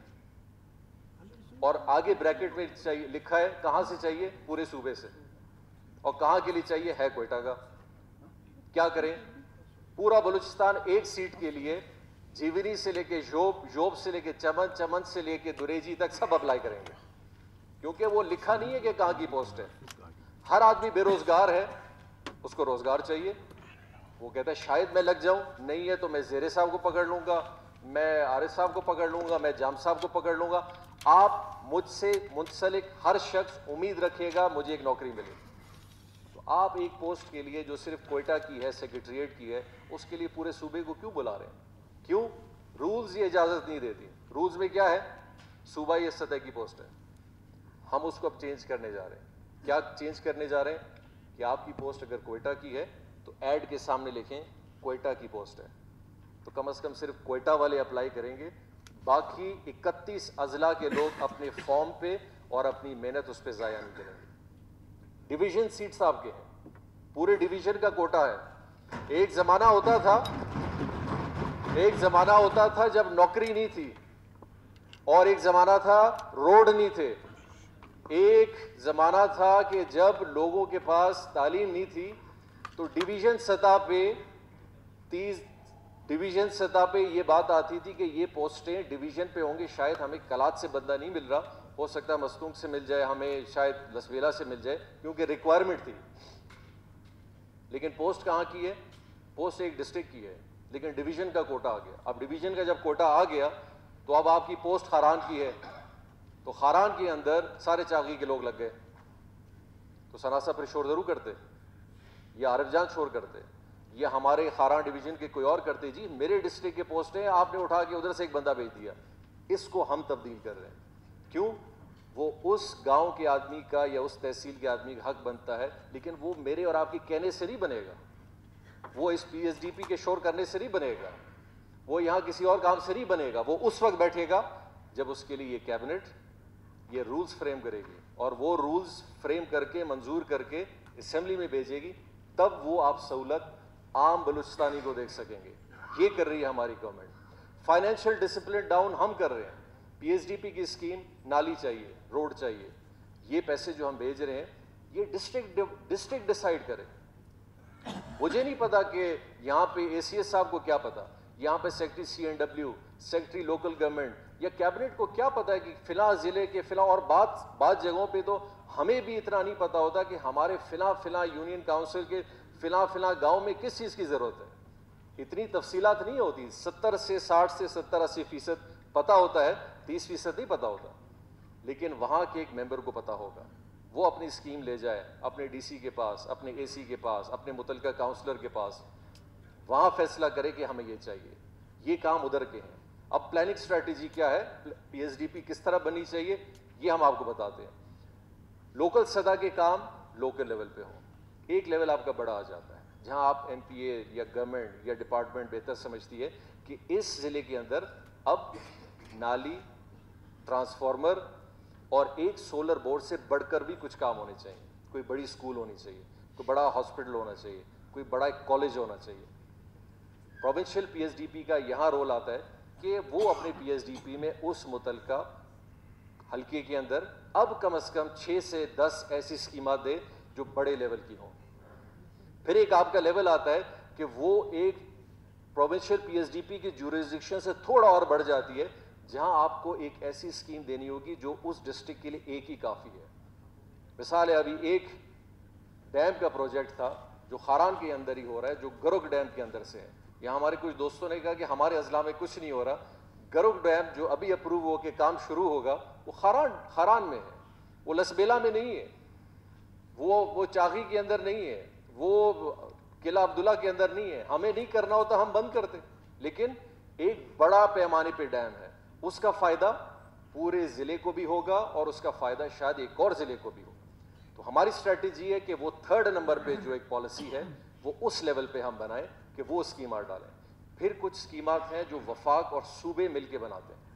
और आगे ब्रैकेट में चाहिए, लिखा है कहां से चाहिए, पूरे सूबे से, और कहां के लिए चाहिए है कोयटा का। क्या करें? पूरा बलूचिस्तान एक सीट के लिए जीवनी से लेके जोब, जोब से लेके चमन, चमन से लेके दुरेजी तक सब अप्लाई करेंगे, क्योंकि वो लिखा नहीं है कि कहां की पोस्ट है। हर आदमी बेरोजगार है, उसको रोजगार चाहिए। वो कहता है शायद मैं लग जाऊं, नहीं है तो मैं ज़ेरे साहब को पकड़ लूंगा, मैं आरिफ साहब को पकड़ लूंगा, मैं जाम साहब को पकड़ लूंगा। आप मुझसे मुंसलिक हर शख्स उम्मीद रखेगा मुझे एक नौकरी मिले। तो आप एक पोस्ट के लिए जो सिर्फ कोयटा की है, सेक्रेटरीट की है, उसके लिए पूरे सूबे को क्यों बुला रहे हैं? क्यों? रूल्स ये इजाज़त नहीं देती। रूल्स में क्या है? सूबाई सतह की पोस्ट है। हम उसको अब चेंज करने जा रहे हैं। क्या चेंज करने जा रहे हैं? कि आपकी पोस्ट अगर कोयटा की है तो ऐड के सामने लिखें कोयटा की पोस्ट है, तो कम से कम सिर्फ कोयटा वाले अप्लाई करेंगे, बाकी इकतीस अजला के लोग अपने फॉर्म पे और अपनी मेहनत उस पर ज़ाया नहीं करेंगे। डिवीजन सीट्स आपके हैं, पूरे डिवीजन का कोटा है। एक ज़माना होता था एक ज़माना होता था जब नौकरी नहीं थी, और एक ज़माना था रोड नहीं थे। एक ज़माना था कि जब लोगों के पास तालीम नहीं थी, तो डिवीज़न सतह पे तीस डिवीज़न सतह पे ये बात आती थी कि ये पोस्टें डिवीज़न पे होंगी, शायद हमें कलात से बंदा नहीं मिल रहा, हो सकता है मस्तूंग से मिल जाए, हमें शायद लसवेला से मिल जाए, क्योंकि रिक्वायरमेंट थी। लेकिन पोस्ट कहाँ की है? पोस्ट एक डिस्ट्रिक्ट की है, लेकिन डिवीज़न का कोटा आ गया। अब डिवीज़न का जब कोटा आ गया तो अब आपकी पोस्ट खारान की है, तो खारान के अंदर सारे चागी के लोग लग गए। तो सनासा पर शोर जरूर करते, या आरफजान शोर करते, ये हमारे खारान डिवीजन के कोई और करते, जी मेरे डिस्ट्रिक्ट के पोस्ट हैं, आपने उठा के उधर से एक बंदा भेज दिया। इसको हम तब्दील कर रहे हैं। क्यों? वो उस गांव के आदमी का या उस तहसील के आदमी का हक बनता है, लेकिन वो मेरे और आपके कहने से नहीं बनेगा, वो इस पीएसडीपी के शोर करने से नहीं बनेगा, वो यहाँ किसी और काम से नहीं बनेगा। वो उस वक्त बैठेगा जब उसके लिए ये कैबिनेट ये रूल्स फ्रेम करेगी, और वो रूल्स फ्रेम करके मंजूर करके असेंबली में भेजेगी, तब वो आप सहूलत आम बलूचिस्तानी को देख सकेंगे। ये कर रही है हमारी गवर्नमेंट। फाइनेंशियल डिसिप्लिन डाउन हम कर रहे हैं। पीएसडीपी की स्कीम, नाली चाहिए, रोड चाहिए, ये पैसे जो हम भेज रहे हैं ये डिस्ट्रिक्ट डिस्ट्रिक्ट डिसाइड करे। मुझे नहीं पता कि यहाँ पे एसीएस साहब को क्या पता, यहाँ पे secretary C N W, secretary local government या कैबिनेट को क्या पता है कि फिलहाल जिले के फिलहाल, और बात बात जगहों पे तो हमें भी इतना नहीं पता होता कि हमारे फिलहाल फिलहाल यूनियन काउंसिल के फिलहाल फिलहाल गांव में किस चीज़ की ज़रूरत है। इतनी तफसीलात नहीं होती। सत्तर से साठ से सत्तर अस्सी फीसद पता होता है, तीस फीसद नहीं पता होता। लेकिन वहाँ के एक मेंबर को पता होगा, वो अपनी स्कीम ले जाए अपने डीसी के पास, अपने एसी के पास, अपने मुतलका काउंसलर के पास, वहाँ फैसला करे कि हमें ये चाहिए। ये काम उधर के हैं। अब प्लानिंग स्ट्रैटेजी क्या है, पीएसडीपी किस तरह बननी चाहिए, ये हम आपको बताते हैं। लोकल सतह के काम लोकल लेवल पे हो। एक लेवल आपका बड़ा आ जाता है, जहां आप एमपीए या गवर्नमेंट या डिपार्टमेंट बेहतर समझती है कि इस जिले के अंदर अब नाली, ट्रांसफार्मर और एक सोलर बोर्ड से बढ़कर भी कुछ काम होने चाहिए। कोई बड़ी स्कूल होनी चाहिए, कोई बड़ा हॉस्पिटल होना चाहिए, कोई बड़ा कॉलेज होना चाहिए। प्रोविंशियल पीएसडीपी का यहाँ रोल आता है कि वो अपने पीएसडीपी में उस मुतलका हल्के के अंदर अब कम से कम छः से दस ऐसी स्कीमात दे जो बड़े लेवल की हों। फिर एक आपका लेवल आता है कि वो एक प्रोविंशियल पीएसडीपी की ज्यूरिसडिक्शन से थोड़ा और बढ़ जाती है, जहां आपको एक ऐसी स्कीम देनी होगी जो उस डिस्ट्रिक्ट के लिए एक ही काफ़ी है। मिसाल है, अभी एक डैम का प्रोजेक्ट था जो खारान के अंदर ही हो रहा है, जो गरुक डैम के अंदर से है। यहाँ हमारे कुछ दोस्तों ने कहा कि हमारे अजला में कुछ नहीं हो रहा। गरुक डैम जो अभी अप्रूव हो के काम शुरू होगा वो खारान खारान में है, वो लसबेला में नहीं है, वो वो चागी के अंदर नहीं है, वो किला अब्दुल्ला के अंदर नहीं है। हमें नहीं करना होता हम बंद करते, लेकिन एक बड़ा पैमाने पे डैम है, उसका फायदा पूरे जिले को भी होगा और उसका फायदा शायद एक और जिले को भी होगा। तो हमारी स्ट्रेटेजी है कि वो थर्ड नंबर पे जो एक पॉलिसी है वो उस लेवल पे हम बनाएं कि वो स्कीमात डालें। फिर कुछ स्कीमात हैं जो वफाक और सूबे मिलके बनाते हैं,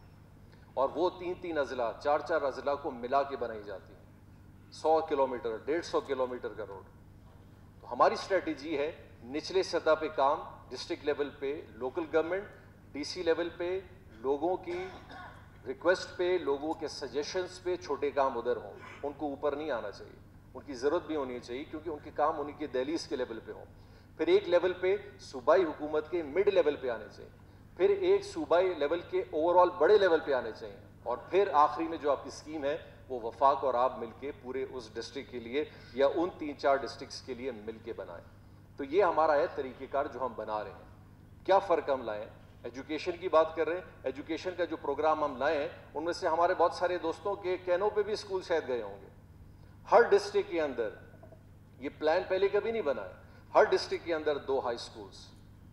और वो तीन तीन अजला, चार चार अजला को मिला के बनाई जाती है। सौ किलोमीटर, डेढ़ सौ किलोमीटर का रोड। तो हमारी स्ट्रेटेजी है निचले सतह पे काम, डिस्ट्रिक्ट लेवल पे, लोकल गवर्नमेंट, डीसी लेवल पे, लोगों की रिक्वेस्ट पे, लोगों के सजेशंस पे छोटे काम उधर हों। उनको ऊपर नहीं आना चाहिए, उनकी ज़रूरत भी होनी चाहिए, क्योंकि उनके काम उन्हीं के दहलीज के लेवल पे हों। फिर एक लेवल पे सूबाई हुकूमत के मिड लेवल पे आने चाहिए, फिर एक सूबाई लेवल के ओवरऑल बड़े लेवल पे आने चाहिए, और फिर आखिरी में जो आपकी स्कीम है वो वफाक और आप मिलके पूरे उस डिस्ट्रिक्ट के लिए या उन तीन चार डिस्ट्रिक्ट्स के लिए मिलके बनाएं। तो ये हमारा है तरीक़ेकार जो हम बना रहे हैं। क्या फ़र्क हम लाएं? एजुकेशन की बात कर रहे हैं। एजुकेशन का जो प्रोग्राम हम लाए हैं, उनमें से हमारे बहुत सारे दोस्तों के कैनों पे भी स्कूल शायद गए होंगे। हर डिस्ट्रिक्ट के अंदर ये प्लान पहले कभी नहीं बना है। हर डिस्ट्रिक्ट के अंदर दो हाई स्कूल्स,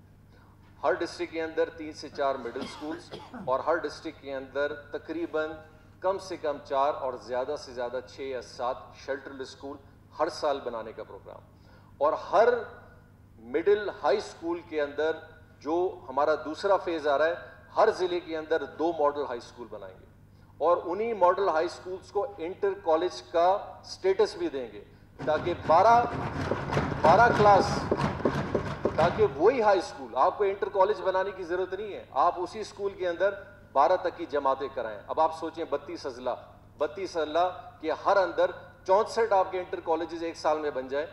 हर डिस्ट्रिक्ट के अंदर तीन से चार मिडिल स्कूल्स, और हर डिस्ट्रिक्ट के अंदर तकरीबन कम से कम चार और ज़्यादा से ज़्यादा छः या सात शेल्टर स्कूल हर साल बनाने का प्रोग्राम। और हर मिडिल हाई स्कूल के अंदर जो हमारा दूसरा फेज़ आ रहा है, हर जिले के अंदर दो मॉडल हाई स्कूल बनाएंगे और उन्हीं मॉडल हाई स्कूल्स को इंटर कॉलेज का स्टेटस भी देंगे, ताकि बारह बारह क्लास, ताकि वही हाई स्कूल, आपको इंटर कॉलेज बनाने की जरूरत नहीं है, आप उसी स्कूल के अंदर बारह तक की जमातें कराएं। अब आप सोचें बत्तीस अजला बत्तीस अजला के हर अंदर चौंसठ आपके इंटर कॉलेजेस एक साल में बन जाए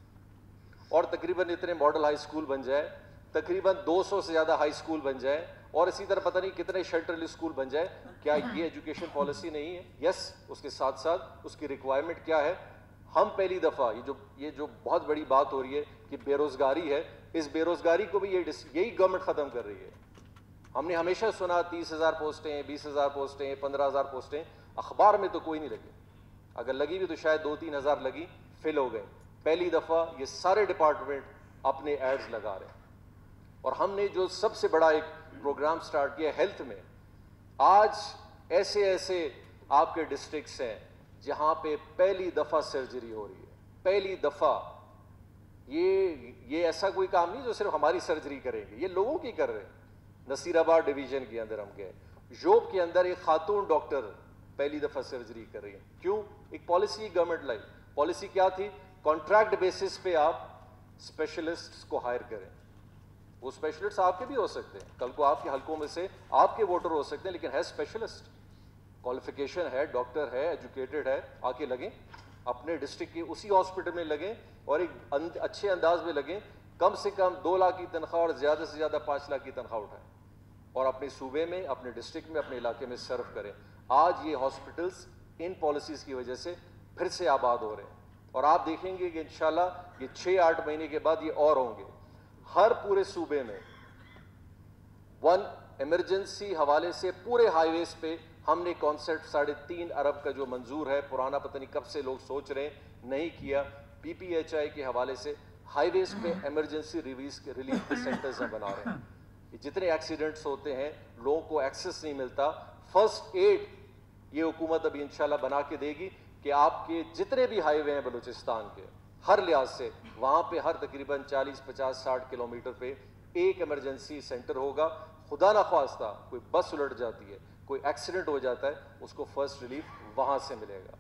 और तकरीबन इतने मॉडल हाई स्कूल बन जाए, तकरीबन दो सौ से ज्यादा हाई स्कूल बन जाए और इसी तरह पता नहीं कितने शेल्टर स्कूल बन जाए। क्या ये एजुकेशन पॉलिसी नहीं है? यस, उसके साथ साथ उसकी रिक्वायरमेंट क्या है? हम पहली दफा ये जो ये जो बहुत बड़ी बात हो रही है कि बेरोजगारी है, इस बेरोजगारी को भी ये यही गवर्नमेंट खत्म कर रही है। हमने हमेशा सुना तीस हजार पोस्टें, बीस हजार पोस्टें, पंद्रह हजार पोस्टें, अखबार में तो कोई नहीं लगी, अगर लगी भी तो शायद दो तीन हजार लगी, फिल हो गए। पहली दफा ये सारे डिपार्टमेंट अपने एड्स लगा रहे हैं। और हमने जो सबसे बड़ा एक प्रोग्राम स्टार्ट किया हेल्थ में, आज ऐसे ऐसे आपके डिस्ट्रिक्ट्स हैं जहां पे पहली दफा सर्जरी हो रही है, पहली दफा। ये ये ऐसा कोई काम नहीं जो सिर्फ हमारी सर्जरी करेंगे, ये लोगों की कर रहे हैं। नसीराबाद डिवीजन के अंदर हम गए, जोब के अंदर एक खातून डॉक्टर पहली दफा सर्जरी कर रही है। क्यों? एक पॉलिसी गवर्नमेंट लाई। पॉलिसी क्या थी? कॉन्ट्रैक्ट बेसिस पे आप स्पेशलिस्ट्स को हायर करें। वो स्पेशलिस्ट आपके भी हो सकते हैं, कल को आपके हलकों में से आपके वोटर हो सकते हैं, लेकिन है स्पेशलिस्ट, क्वालिफिकेशन है, डॉक्टर है, एजुकेटेड है, आके लगें अपने डिस्ट्रिक्ट के उसी हॉस्पिटल में लगें और एक अच्छे अंदाज में लगें, कम से कम दो लाख की तनख्वाह और ज्यादा से ज्यादा पांच लाख की तनख्वाह उठाएं और अपने सूबे में, अपने डिस्ट्रिक्ट में, अपने इलाके में सर्व करें। आज ये हॉस्पिटल्स इन पॉलिसीज की वजह से फिर से आबाद हो रहे हैं और आप देखेंगे कि इंशाल्लाह ये छह आठ महीने के बाद ये और होंगे। हर पूरे सूबे में वन इमरजेंसी हवाले से पूरे हाईवेज पे हमने कॉन्सेप्ट साढ़े तीन अरब का जो मंजूर है, पुराना पता नहीं कब से लोग सोच रहे हैं, नहीं किया, पीपीएचआई के हवाले से हाईवेज पे इमरजेंसी रिलीज के रिलीफ के सेंटर्स हम बना रहे हैं। जितने एक्सीडेंट्स होते हैं, लोगों को एक्सेस नहीं मिलता, फर्स्ट एड ये हुकूमत अभी इंशाल्लाह बना के देगी कि आपके जितने भी हाईवे हैं बलूचिस्तान के, हर लिहाज से वहां पे हर तकरीबन चालीस पचास साठ किलोमीटर पे एक इमरजेंसी सेंटर होगा। खुदा ना ख्वास्ता कोई बस उलट जाती है, कोई एक्सीडेंट हो जाता है, उसको फर्स्ट रिलीफ वहां से मिलेगा।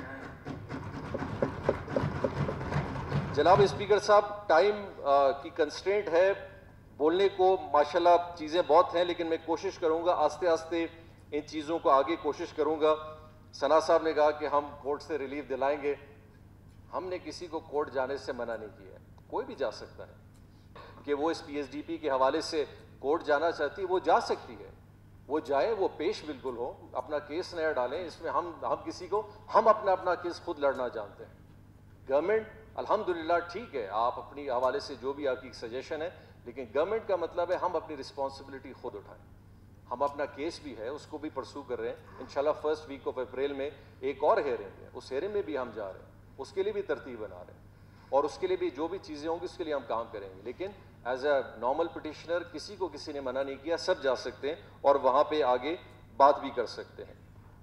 जनाब स्पीकर साहब, टाइम की कंस्ट्रेंट है, बोलने को माशाल्लाह चीज़ें बहुत हैं, लेकिन मैं कोशिश करूंगा आस्ते आस्ते इन चीज़ों को आगे कोशिश करूंगा। सना साहब ने कहा कि हम कोर्ट से रिलीफ दिलाएंगे, हमने किसी को कोर्ट जाने से मना नहीं किया है, कोई भी जा सकता है कि वो इस पीएसडीपी के हवाले से कोर्ट जाना चाहती है, वो जा सकती है, वो जाए, वो पेश बिल्कुल हो, अपना केस नया डालें। इसमें हम हम किसी को हम अपना अपना केस खुद लड़ना जानते हैं। गवर्नमेंट अल्हम्दुलिल्लाह ठीक है, आप अपनी हवाले से जो भी आपकी सजेशन है, लेकिन गवर्नमेंट का मतलब है हम अपनी रिस्पॉन्सिबिलिटी खुद उठाएं। हम अपना केस भी है उसको भी परसू कर रहे हैं। इंशाल्लाह फर्स्ट वीक ऑफ अप्रैल में एक और हेयरिंग है, उस हेयरिंग में भी हम जा रहे हैं, उसके लिए भी तरतीब बना रहे हैं और उसके लिए भी जो भी चीज़ें होंगी उसके लिए हम काम करेंगे। लेकिन एज अ नॉर्मल पिटिशनर किसी को किसी ने मना नहीं किया, सब जा सकते हैं और वहाँ पे आगे बात भी कर सकते हैं।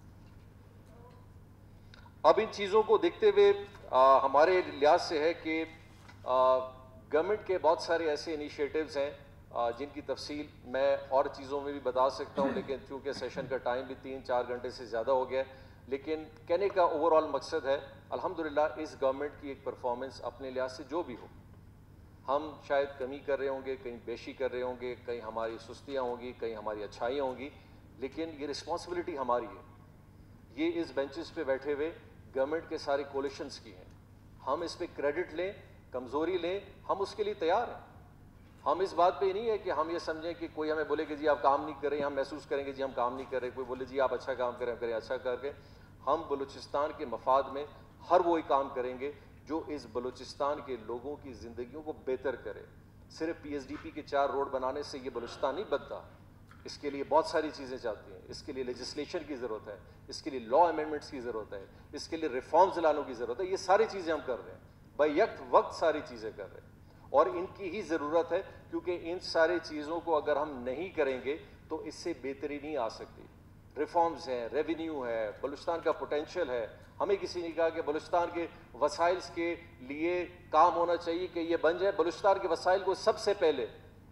अब इन चीज़ों को देखते हुए आ, हमारे लिहाज से है कि गवर्नमेंट के बहुत सारे ऐसे इनिशिएटिव्स हैं आ, जिनकी तफसील मैं और चीज़ों में भी बता सकता हूँ, लेकिन चूँकि सेशन का टाइम भी तीन चार घंटे से ज़्यादा हो गया है। लेकिन कहने का ओवरऑल मकसद है अल्हम्दुलिल्लाह इस गवर्नमेंट की एक परफॉर्मेंस अपने लिहाज से जो भी हो, हम शायद कमी कर रहे होंगे, कहीं बेशी कर रहे होंगे, कहीं हमारी सुस्तियाँ होंगी, कहीं हमारी अच्छाइयाँ होंगी, लेकिन ये रिस्पॉन्सिबिलिटी हमारी है। ये इस बेंचेस पे बैठे हुए गवर्नमेंट के सारे कोलिशंस की हैं। हम इस पे क्रेडिट लें, कमज़ोरी लें, हम उसके लिए तैयार हैं। हम इस बात पे नहीं है कि हम ये समझें कि कोई हमें बोले कि जी आप काम नहीं कर रहे, हम महसूस करेंगे जी हम काम नहीं कर रहे, कोई बोले जी आप अच्छा काम करें, करें अच्छा करके। हम बलूचिस्तान के मफाद में हर वही काम करेंगे जो इस बलूचिस्तान के लोगों की ज़िंदगियों को बेहतर करे। सिर्फ पीएसडीपी के चार रोड बनाने से ये बलूचिस्तान नहीं बनता, इसके लिए बहुत सारी चीज़ें चाहती हैं। इसके लिए लेजिस्लेशन की ज़रूरत है, इसके लिए लॉ अमेंडमेंट्स की ज़रूरत है, इसके लिए रिफॉर्म्स लाने की ज़रूरत है। ये सारी चीज़ें हम कर रहे हैं, बैक वक्त सारी चीज़ें कर रहे हैं और इनकी ही ज़रूरत है, क्योंकि इन सारी चीज़ों को अगर हम नहीं करेंगे तो इससे बेहतरी नहीं आ सकती। रिफॉर्म्स हैं, रेवेन्यू है, बलूचिस्तान का पोटेंशियल है। हमें किसी ने कहा कि बलूचिस्तान के वसाइल्स के लिए काम होना चाहिए कि ये बन जाए। बलूचिस्तान के वसाइल को सबसे पहले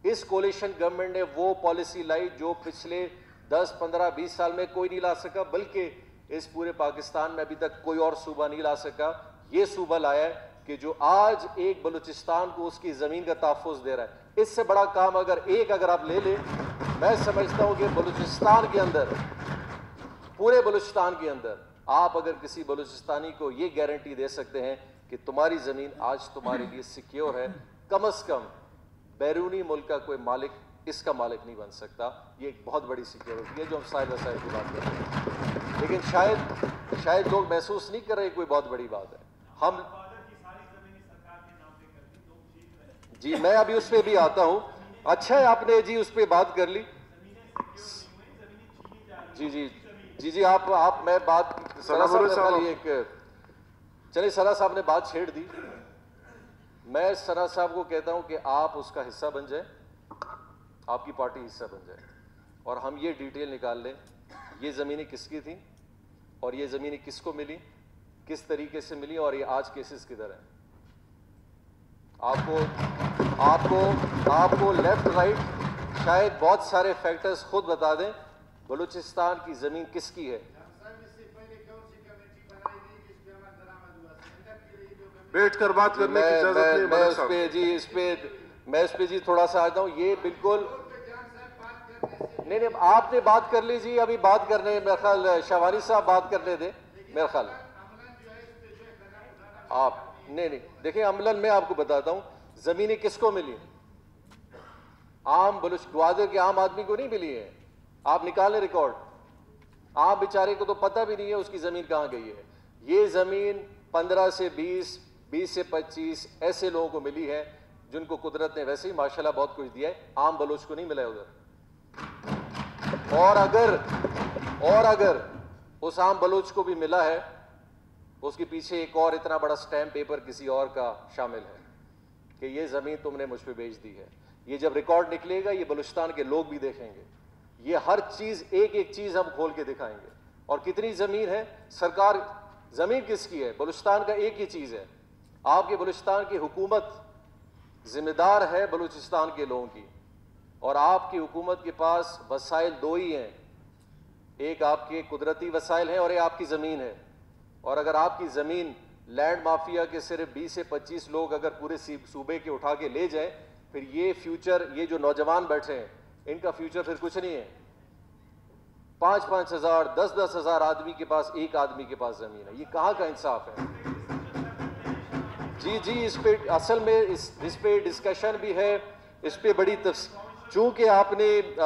इस कोलिशन गवर्नमेंट ने वो पॉलिसी लाई जो पिछले दस, पंद्रह, बीस साल में कोई नहीं ला सका, बल्कि इस पूरे पाकिस्तान में अभी तक कोई और सूबा नहीं ला सका। ये सूबा लाया है कि जो आज एक बलूचिस्तान को उसकी जमीन का तहफ़्फ़ुज़ दे रहा है। इससे बड़ा काम अगर एक अगर आप ले ले, मैं समझता हूं कि बलूचिस्तान के अंदर, पूरे बलूचिस्तान के अंदर आप अगर किसी बलूचिस्तानी को ये गारंटी दे सकते हैं कि तुम्हारी जमीन आज तुम्हारे लिए सिक्योर है, कम अज कम बैरूनी मुल्क का कोई मालिक इसका मालिक नहीं बन सकता। ये एक बहुत बड़ी सिक्योरिटी है जो हम साहिब साहिब की बात कर रहे हैं। लेकिन शायद शायद लोग महसूस नहीं कर रहे कोई बहुत बड़ी बात है। हम जी मैं अभी उस पर भी आता हूं। अच्छा है आपने जी उस पर बात कर ली। जी जी जी जी आप आप मैं बात सरा साहब एक चलिए सरा साहब ने बात छेड़ दी। मैं सरा साहब को कहता हूं कि आप उसका हिस्सा बन जाए, आपकी पार्टी हिस्सा बन जाए और हम ये डिटेल निकाल लें ये ज़मीनें किसकी थी और ये ज़मीनें किसको मिली, किस तरीके से मिली और ये आज केसेस किधर हैं। आपको आपको आपको लेफ्ट राइट शायद बहुत सारे फैक्टर्स खुद बता दें बलूचिस्तान की ज़मीन किसकी है। बैठ कर बात करने की इजाजत नहीं। मैं उस पे जी इस पे मैं इस पे जी थोड़ा सा आता हूँ। ये बिल्कुल नहीं नहीं आपने बात कर ली जी, अभी बात करने मेरे ख्याल शवानी साहब बात करने दे मेरे ख्याल। आप नहीं नहीं देखिए अमलन में आपको बताता हूँ जमीनें किसको मिली। आम बलूच ग्वादर के आम आदमी को नहीं मिली है। आप निकालें रिकॉर्ड, आम बेचारे को तो पता भी नहीं है उसकी जमीन कहाँ गई है। ये जमीन पंद्रह से बीस, बीस से पच्चीस ऐसे लोगों को मिली है जिनको कुदरत ने वैसे ही माशाल्लाह बहुत कुछ दिया है, आम बलूच को नहीं मिला है उधर। और अगर और अगर उस आम बलूच को भी मिला है उसके पीछे एक और इतना बड़ा स्टैम्प पेपर किसी और का शामिल है कि ये जमीन तुमने मुझ पे बेच दी है। ये जब रिकॉर्ड निकलेगा ये बलूचिस्तान के लोग भी देखेंगे। ये हर चीज एक एक चीज हम खोल के दिखाएंगे। और कितनी जमीन है, सरकार जमीन किसकी है, बलूचिस्तान का एक ही चीज है। आपके बलूचिस्तान की हुकूमत जिम्मेदार है बलूचिस्तान के लोगों की और आपकी हुकूमत के पास वसाइल दो ही हैं, एक आपके कुदरती वसाइल हैं और एक आपकी ज़मीन है। और अगर आपकी ज़मीन लैंड माफिया के सिर्फ बीस से पच्चीस लोग अगर पूरे सूबे के उठा के ले जाए, फिर ये फ्यूचर, ये जो नौजवान बैठे हैं इनका फ्यूचर फिर कुछ नहीं है। पाँच पाँच हज़ार दस दस हज़ार आदमी के पास एक आदमी के पास ज़मीन है, ये कहाँ का इंसाफ है। जी जी इस पे असल में इस इस पे डिस्कशन भी है, इस पे बड़ी तफसील, चूंकि आपने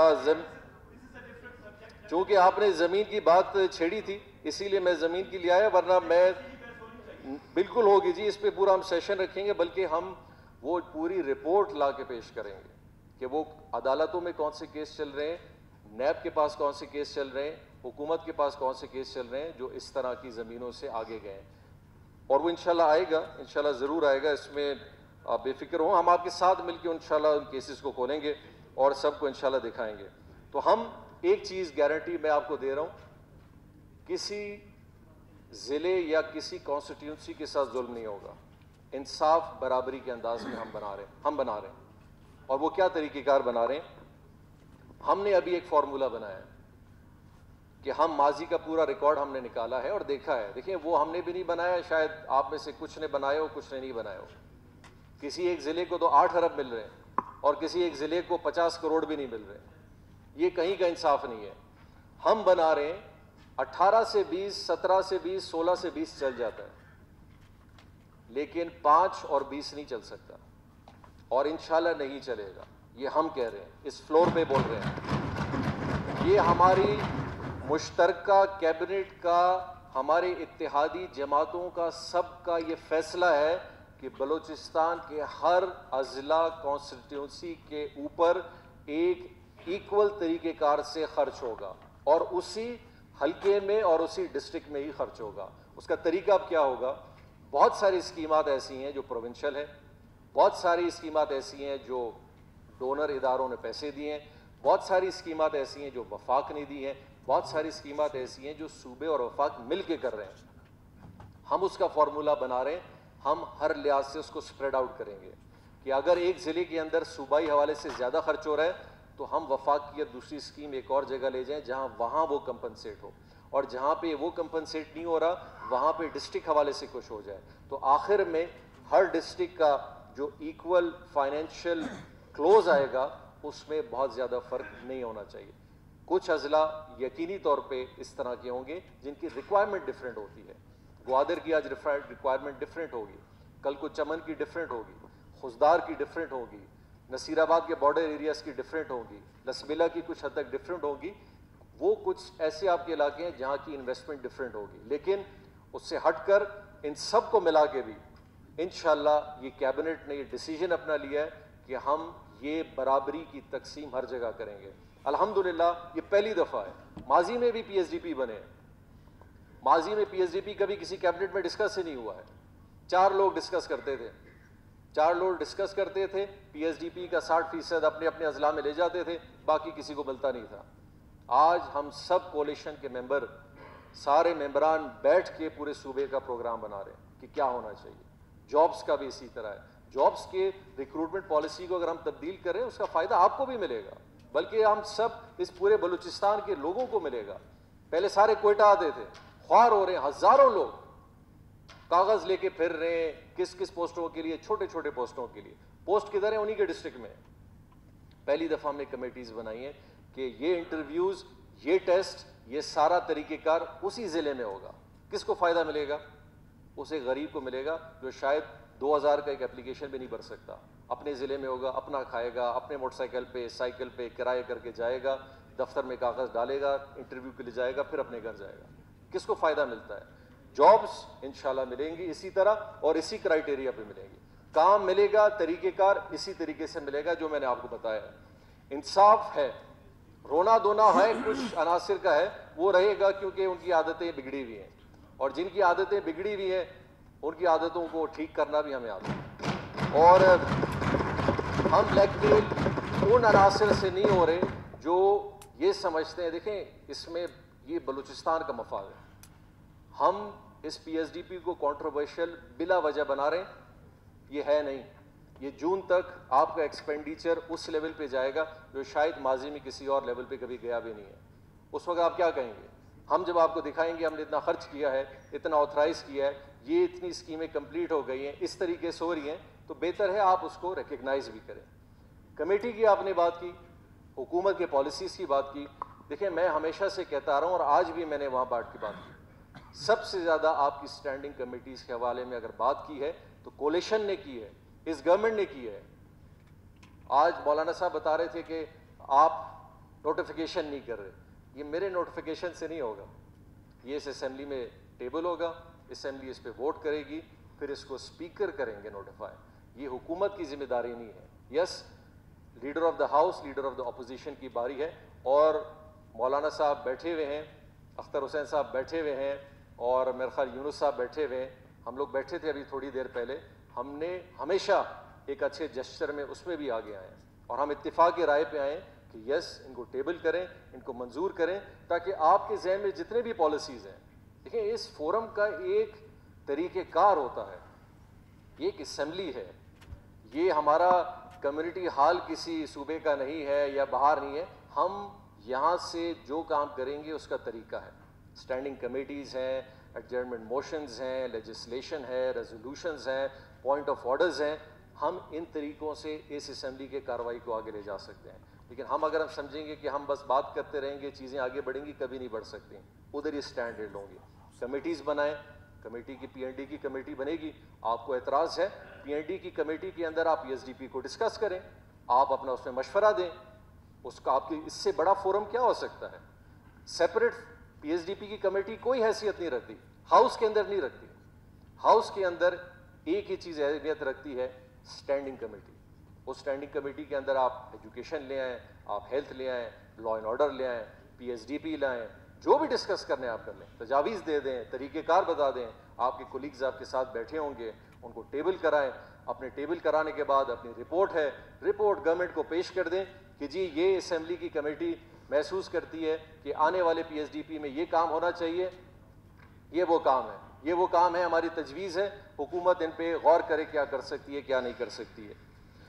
चूंकि आपने ज़मीन की बात छेड़ी थी इसीलिए मैं ज़मीन की ले आया, वरना मैं बिल्कुल होगी जी इस पे पूरा हम सेशन रखेंगे, बल्कि हम वो पूरी रिपोर्ट ला के पेश करेंगे कि वो अदालतों में कौन से केस चल रहे हैं, नैब के पास कौन से केस चल रहे हैं, हुकूमत के पास कौन से केस चल रहे हैं जो इस तरह की ज़मीनों से आगे गए हैं। और वो इंशाल्लाह आएगा, इंशाल्लाह ज़रूर आएगा, इसमें आप बेफिक्र हो। हम आपके साथ मिलकर इंशाल्लाह उन केसेस को खोलेंगे और सबको इंशाल्लाह दिखाएंगे। तो हम एक चीज़ गारंटी मैं आपको दे रहा हूँ, किसी ज़िले या किसी कॉन्स्टिट्यूंसी के साथ जुल्म नहीं होगा। इंसाफ बराबरी के अंदाज में हम बना रहे हैं हम बना रहे हैं और वो क्या तरीक़ेकार बना रहे हैं। हमने अभी एक फार्मूला बनाया है कि हम माजी का पूरा रिकॉर्ड हमने निकाला है और देखा है। देखिए वो हमने भी नहीं बनाया, शायद आप में से कुछ ने बनाया हो, कुछ ने नहीं बनाया हो। किसी एक ज़िले को तो आठ अरब मिल रहे हैं और किसी एक ज़िले को पचास करोड़ भी नहीं मिल रहे। ये कहीं का इंसाफ नहीं है। हम बना रहे हैं अठारह से बीस, सत्रह से बीस, सोलह से बीस चल जाता है, लेकिन पाँच और बीस नहीं चल सकता और इंशाल्लाह नहीं चलेगा। ये हम कह रहे हैं, इस फ्लोर पे बोल रहे हैं। ये हमारी मुश्तरका कैबिनेट का, हमारे इत्तेहादी जमातों का, सब का ये फैसला है कि बलूचिस्तान के हर अज़ला कॉन्स्टिट्यूंसी के ऊपर एक इक्वल तरीक़ेकार से खर्च होगा और उसी हल्के में और उसी डिस्ट्रिक्ट में ही खर्च होगा। उसका तरीका अब क्या होगा, बहुत सारी स्कीमात ऐसी हैं जो प्रोविंशियल हैं, बहुत सारी स्कीमात ऐसी हैं जो डोनर इदारों ने पैसे दिए हैं, बहुत सारी स्कीमात ऐसी हैं जो वफाक ने दी हैं, बहुत सारी स्कीमात ऐसी हैं जो सूबे और वफाक मिल के कर रहे हैं। हम उसका फार्मूला बना रहे हैं, हम हर लिहाज से उसको स्प्रेड आउट करेंगे कि अगर एक ज़िले के अंदर सूबाई हवाले से ज़्यादा खर्च हो रहा है तो हम वफाक की या दूसरी स्कीम एक और जगह ले जाएं जहां वहां वो कंपनसेट हो, और जहां पे वो कंपनसेट नहीं हो रहा वहां पे डिस्ट्रिक्ट हवाले से कुछ हो जाए। तो आखिर में हर डिस्ट्रिक्ट का जो इक्वल फाइनेंशियल क्लोज आएगा उसमें बहुत ज़्यादा फ़र्क नहीं होना चाहिए। कुछ अजला यकीनी तौर पे इस तरह के होंगे जिनकी रिक्वायरमेंट डिफरेंट होती है। ग्वादर की आज रिक्वायरमेंट डिफरेंट होगी, कल को चमन की डिफरेंट होगी, खुशदार की डिफरेंट होगी, नसीराबाद के बॉर्डर एरियाज़ की डिफरेंट होगी, लसबिला की कुछ हद तक डिफरेंट होगी। वो कुछ ऐसे आपके इलाके हैं जहाँ की इन्वेस्टमेंट डिफरेंट होगी, लेकिन उससे हटकर इन सब को मिला के भी इंशाअल्लाह ये कैबिनेट ने ये डिसीजन अपना लिया है कि हम ये बराबरी की तकसीम हर जगह करेंगे। अल्हम्दुलिल्लाह ये पहली दफ़ा है। माजी में भी पीएसडीपी बने हैं, माजी में पीएसडीपी कभी किसी कैबिनेट में डिस्कस ही नहीं हुआ है। चार लोग डिस्कस करते थे, चार लोग डिस्कस करते थे, पीएसडीपी का साठ फीसद अपने अपने अजला में ले जाते थे, बाकी किसी को मिलता नहीं था। आज हम सब कोalition के मेंबर, सारे मेंबरान बैठ के पूरे सूबे का प्रोग्राम बना रहे हैं कि क्या होना चाहिए। जॉब्स का भी इसी तरह है, जॉब्स के रिक्रूटमेंट पॉलिसी को अगर हम तब्दील करें उसका फ़ायदा आपको भी मिलेगा, बल्कि हम सब इस पूरे बलूचिस्तान के लोगों को मिलेगा। पहले सारे कोयटा आते थे, ख्वार हो रहे हैं, हज़ारों लोग कागज़ लेके फिर रहे हैं किस किस पोस्टों के लिए, छोटे छोटे पोस्टों के लिए। पोस्ट किधर है? उन्हीं के डिस्ट्रिक्ट में। पहली दफ़ा हमने कमेटीज़ बनाई हैं कि ये इंटरव्यूज़, ये टेस्ट, ये सारा तरीक़ेकार उसी ज़िले में होगा। किसको फ़ायदा मिलेगा? उस एक गरीब को मिलेगा जो शायद दो हज़ार का एक एप्लीकेशन भी नहीं भर सकता, अपने ज़िले में होगा, अपना खाएगा, अपने मोटरसाइकिल पे, साइकिल पे किराए करके जाएगा, दफ्तर में कागज़ डालेगा, इंटरव्यू के लिए जाएगा, फिर अपने घर जाएगा। किसको फ़ायदा मिलता है? जॉब्स इंशाल्लाह मिलेंगी इसी तरह और इसी क्राइटेरिया पे मिलेंगी। काम मिलेगा, तरीक़ेकार इसी तरीके से मिलेगा जो मैंने आपको बताया है। इंसाफ है, रोना धोना है कुछ अनासिर का है, वो रहेगा क्योंकि उनकी आदतें बिगड़ी हुई हैं, और जिनकी आदतें बिगड़ी हुई हैं उनकी आदतों को ठीक करना भी हमें आता है। और हम ब्लैकमेल उन अनासिर से नहीं हो रहे जो ये समझते हैं, देखें इसमें ये बलूचिस्तान का मफाद है। हम इस पीएसडीपी को कंट्रोवर्शियल बिला वजह बना रहे हैं, ये है नहीं। ये जून तक आपका एक्सपेंडिचर उस लेवल पे जाएगा जो शायद माजी में किसी और लेवल पे कभी गया भी नहीं है। उस वक्त आप क्या कहेंगे? हम जब आपको दिखाएंगे हमने इतना खर्च किया है, इतना ऑथराइज किया है, ये इतनी स्कीमें कंप्लीट हो गई हैं, इस तरीके से हो रही हैं, तो बेहतर है आप उसको रिकग्नाइज भी करें। कमेटी की आपने बात की, हुकूमत के पॉलिसीज़ की बात की। देखिए मैं हमेशा से कहता रहा हूँ और आज भी मैंने वहाँ बात की बात की, सबसे ज़्यादा आपकी स्टैंडिंग कमेटीज़ के हवाले में अगर बात की है तो कोलिशन ने की है, इस गवर्नमेंट ने की है। आज मौलाना साहब बता रहे थे कि आप नोटिफिकेशन नहीं कर रहे, ये मेरे नोटिफिकेशन से नहीं होगा, ये इस असेंबली में टेबल होगा, असेंबली इस पे वोट करेगी, फिर इसको स्पीकर करेंगे नोटिफाई। ये हुकूमत की जिम्मेदारी नहीं है। Yes, leader of the house, leader of the opposition की बारी है, और मौलाना साहब बैठे हुए हैं, अख्तर हुसैन साहब बैठे हुए हैं, और मेरे ख्याल यूनुस साहब बैठे हुए हैं, हम लोग बैठे थे अभी थोड़ी देर पहले। हमने हमेशा एक अच्छे जस्चर में उसमें भी आगे आए और हम इत्तेफाक की राय पे आए कि यस इनको टेबल करें, इनको मंजूर करें, ताकि आपके जहन में जितने भी पॉलिसीज़ हैं, देखिए इस फोरम का एक तरीक़ेकार होता है, ये एक असम्बली है, ये हमारा कम्युनिटी हॉल किसी सूबे का नहीं है या बाहर नहीं है। हम यहाँ से जो काम करेंगे उसका तरीका है। स्टैंडिंग कमेटीज़ हैं, एडजर्नमेंट मोशंस हैं, लेजिस्लेशन है, रेजोल्यूशंस हैं, पॉइंट ऑफ ऑर्डर्स हैं। हम इन तरीक़ों से इस असम्बली के कार्रवाई को आगे ले जा सकते हैं। लेकिन हम अगर हम समझेंगे कि हम बस बात करते रहेंगे, चीज़ें आगे बढ़ेंगी, कभी नहीं बढ़ सकती। उधर ही स्टैंड ले लोगे। कमेटीज़ बनाएं, कमेटी की पीएनडी की कमेटी बनेगी। आपको एतराज़ है, पीएनडी की कमेटी के अंदर आप पीएसडीपी को डिस्कस करें, आप अपना उसमें मशवरा दें। उसका आपकी इससे बड़ा फोरम क्या हो सकता है? सेपरेट पीएसडीपी की कमेटी कोई हैसियत नहीं रखती, हाउस के अंदर नहीं रखती। हाउस के अंदर एक ही चीज़ अहमियत रखती है, स्टैंडिंग कमेटी। उस स्टैंडिंग कमेटी के अंदर आप एजुकेशन ले आएँ, आप हेल्थ ले आएँ, लॉ एंड ऑर्डर ले आएँ, पीएसडीपी लाएँ, जो भी डिस्कस करने आप कर लें, तजावीज़ दे दें, तरीक़ेकार बता दें। आपके कोलीग्स आपके साथ बैठे होंगे, उनको टेबल कराएं। अपने टेबल कराने के बाद अपनी रिपोर्ट है, रिपोर्ट गवर्नमेंट को पेश कर दें कि जी ये असेंबली की कमेटी महसूस करती है कि आने वाले पीएसडीपी में ये काम होना चाहिए, ये वो काम है, ये वो काम है, हमारी तजवीज़ है, हुकूमत इन पे गौर करे क्या कर सकती है क्या नहीं कर सकती है।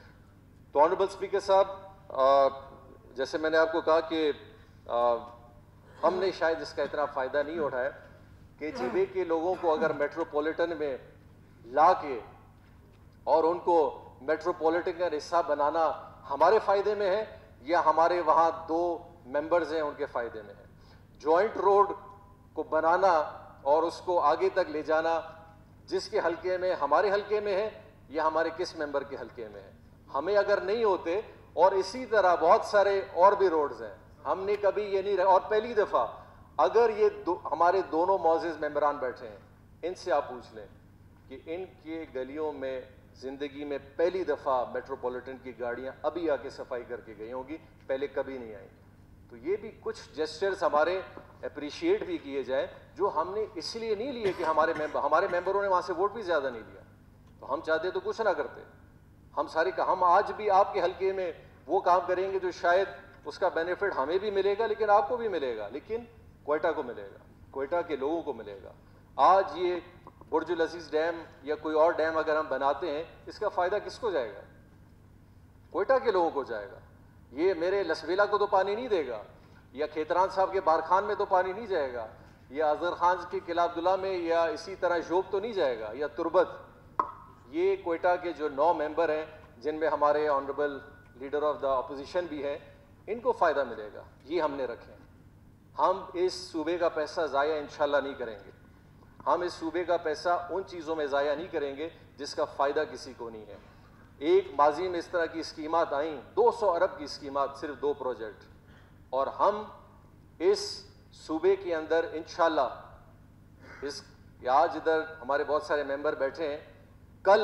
तो ऑनरेबल स्पीकर साहब, जैसे मैंने आपको कहा कि आ, हमने शायद इसका इतना फ़ायदा नहीं उठाया कि जिले के लोगों को अगर मेट्रोपॉलिटन में ला के और उनको मेट्रोपॉलिटन का हिस्सा बनाना हमारे फ़ायदे में है या हमारे वहाँ दो मेंबर्स हैं उनके फ़ायदे में है। जॉइंट रोड को बनाना और उसको आगे तक ले जाना जिसके हल्के में हमारे हल्के में है या हमारे किस मेंबर के हल्के में है, हमें अगर नहीं होते, और इसी तरह बहुत सारे और भी रोड्स हैं, हमने कभी ये नहीं रहा। और पहली दफ़ा अगर ये दो, हमारे दोनों मौजूद मेंबरान बैठे हैं, इनसे आप पूछ लें कि इनके गलियों में ज़िंदगी में पहली दफ़ा मेट्रोपॉलिटन की गाड़ियां अभी आके सफाई करके गई होंगी, पहले कभी नहीं आई। तो ये भी कुछ जेस्चर्स हमारे अप्रिशिएट भी किए जाए, जो हमने इसलिए नहीं लिए कि हमारे मेंबर हमारे मेंबरों ने वहाँ से वोट भी ज़्यादा नहीं लिया, तो हम चाहते तो कुछ ना करते। हम सारे का हम आज भी आपके हल्के में वो काम करेंगे जो शायद उसका बेनिफिट हमें भी मिलेगा, लेकिन आपको भी मिलेगा, लेकिन क्वेटा को मिलेगा, क्वेटा के लोगों को मिलेगा। आज ये बुर्जुल अजीज डैम या कोई और डैम अगर हम बनाते हैं, इसका फ़ायदा किसको जाएगा? क्वेटा के लोगों को जाएगा। ये मेरे लसबेला को तो पानी नहीं देगा, या खेतरान साहब के बारखान में तो पानी नहीं जाएगा, या अजहर खान के किला अब्दुल्ला में, या इसी तरह जोब तो नहीं जाएगा, या तुरबत। ये क्वेटा के जो नौ मेंबर हैं, जिनमें हमारे honourable leader of the opposition भी हैं, इनको फ़ायदा मिलेगा। ये हमने रखे। हम इस सूबे का पैसा ज़ाया इंशाल्लाह नहीं करेंगे। हम इस सूबे का पैसा उन चीज़ों में ज़ाया नहीं करेंगे जिसका फ़ायदा किसी को नहीं है। एक माजी में इस तरह की स्कीमात आई, दो सौ अरब की स्कीमात, सिर्फ दो प्रोजेक्ट, और हम इस सूबे के अंदर इंशाल्लाह इस आज इधर हमारे बहुत सारे मेंबर बैठे हैं, कल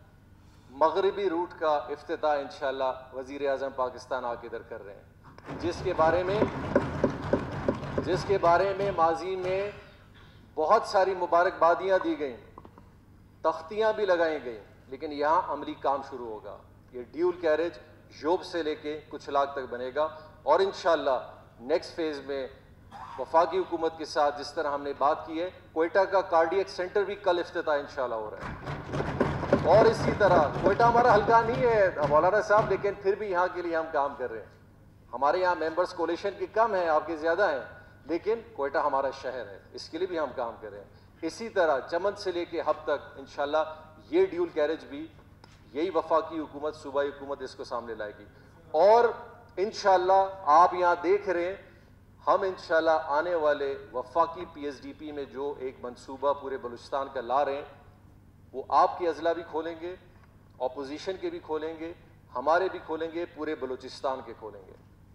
मगरबी रूट का इफ्तिताह इंशाल्लाह वज़ीर आज़म पाकिस्तान आके इधर कर रहे हैं, जिसके बारे में जिसके बारे में माजी में बहुत सारी मुबारकबादियाँ दी गई, तख्तियाँ भी लगाई गई, लेकिन यहाँ अमली काम शुरू होगा। ये ड्यूल कैरेज जोब से लेके कुछ लाख तक बनेगा, और इंशाल्लाह नेक्स्ट फेज़ में वफाकी हुकूमत के साथ जिस तरह हमने बात की है, क्वेटा का कार्डियक सेंटर भी कल इफ्तिताह इंशाल्लाह हो रहा है। और इसी तरह क्वेटा हमारा हल्का नहीं है मौलाना साहब, लेकिन फिर भी यहाँ के लिए हम काम कर रहे हैं। हमारे यहाँ मेंबर्स कोलिशन की कम है, आपके ज़्यादा हैं, लेकिन क्वेटा हमारा शहर है, इसके लिए भी हम काम कर रहे हैं। इसी तरह चमन से लेके हब तक इंशाल्लाह ये ड्यूल कैरेज भी यही वफाकी हुकूमत, सूबाई हुकूमत इसको सामने लाएगी। और इंशाल्लाह आप यहाँ देख रहे हैं, हम इंशाल्लाह आने वाले वफाकी पीएसडीपी में जो एक मंसूबा पूरे बलूचिस्तान का ला रहे हैं, वो आपके अजला भी खोलेंगे, अपोजिशन के भी खोलेंगे, हमारे भी खोलेंगे, पूरे बलूचिस्तान के खोलेंगे।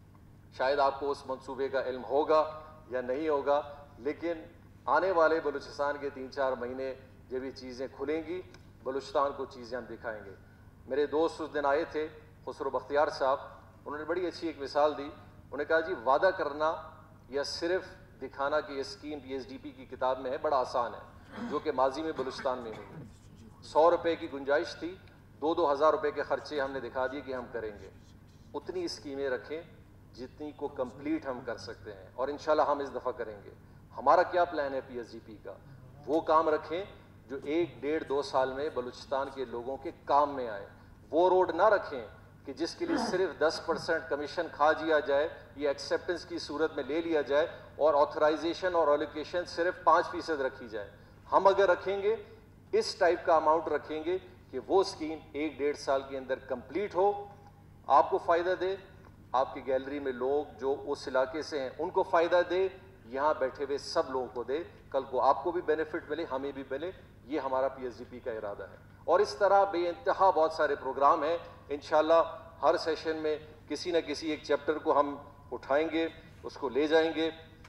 शायद आपको उस मंसूबे का इल्म होगा या नहीं होगा, लेकिन आने वाले बलूचिस्तान के तीन चार महीने जब ये चीज़ें खुलेंगी, बलूचिस्तान को चीज़ें हम दिखाएंगे। मेरे दोस्त उस दिन आए थे, खुसरो बख्तियार साहब, उन्होंने बड़ी अच्छी एक मिसाल दी। उन्होंने कहा जी वादा करना या सिर्फ दिखाना कि ये स्कीम पीएसडीपी की किताब में है बड़ा आसान है, जो कि माजी में बलूचिस्तान में नहीं है। सौ रुपये की गुंजाइश थी, दो दो हज़ार रुपये के खर्चे हमने दिखा दिए कि हम करेंगे। उतनी स्कीमें रखें जितनी को कंप्लीट हम कर सकते हैं, और इंशाल्लाह हम इस दफ़ा करेंगे। हमारा क्या प्लान है पीएसडीपी का, वो काम रखें जो एक डेढ़ दो साल में बलूचिस्तान के लोगों के काम में आए। वो रोड ना रखें कि जिसके लिए सिर्फ दस परसेंट कमीशन खा लिया जाए, ये एक्सेप्टेंस की सूरत में ले लिया जाए, और ऑथराइजेशन और एलोकेशन सिर्फ पाँच फीसद रखी जाए। हम अगर रखेंगे इस टाइप का अमाउंट रखेंगे कि वो स्कीम एक डेढ़ साल के अंदर कंप्लीट हो, आपको फ़ायदा दे, आपकी गैलरी में लोग जो उस इलाके से हैं उनको फ़ायदा दे, यहाँ बैठे हुए सब लोगों को दे, कल को आपको भी बेनिफिट मिले, हमें भी मिले। ये हमारा पीएसडीपी का इरादा है। और इस तरह बेइंतहा बहुत सारे प्रोग्राम हैं। इंशाल्लाह हर सेशन में किसी न किसी एक चैप्टर को हम उठाएंगे, उसको ले जाएंगे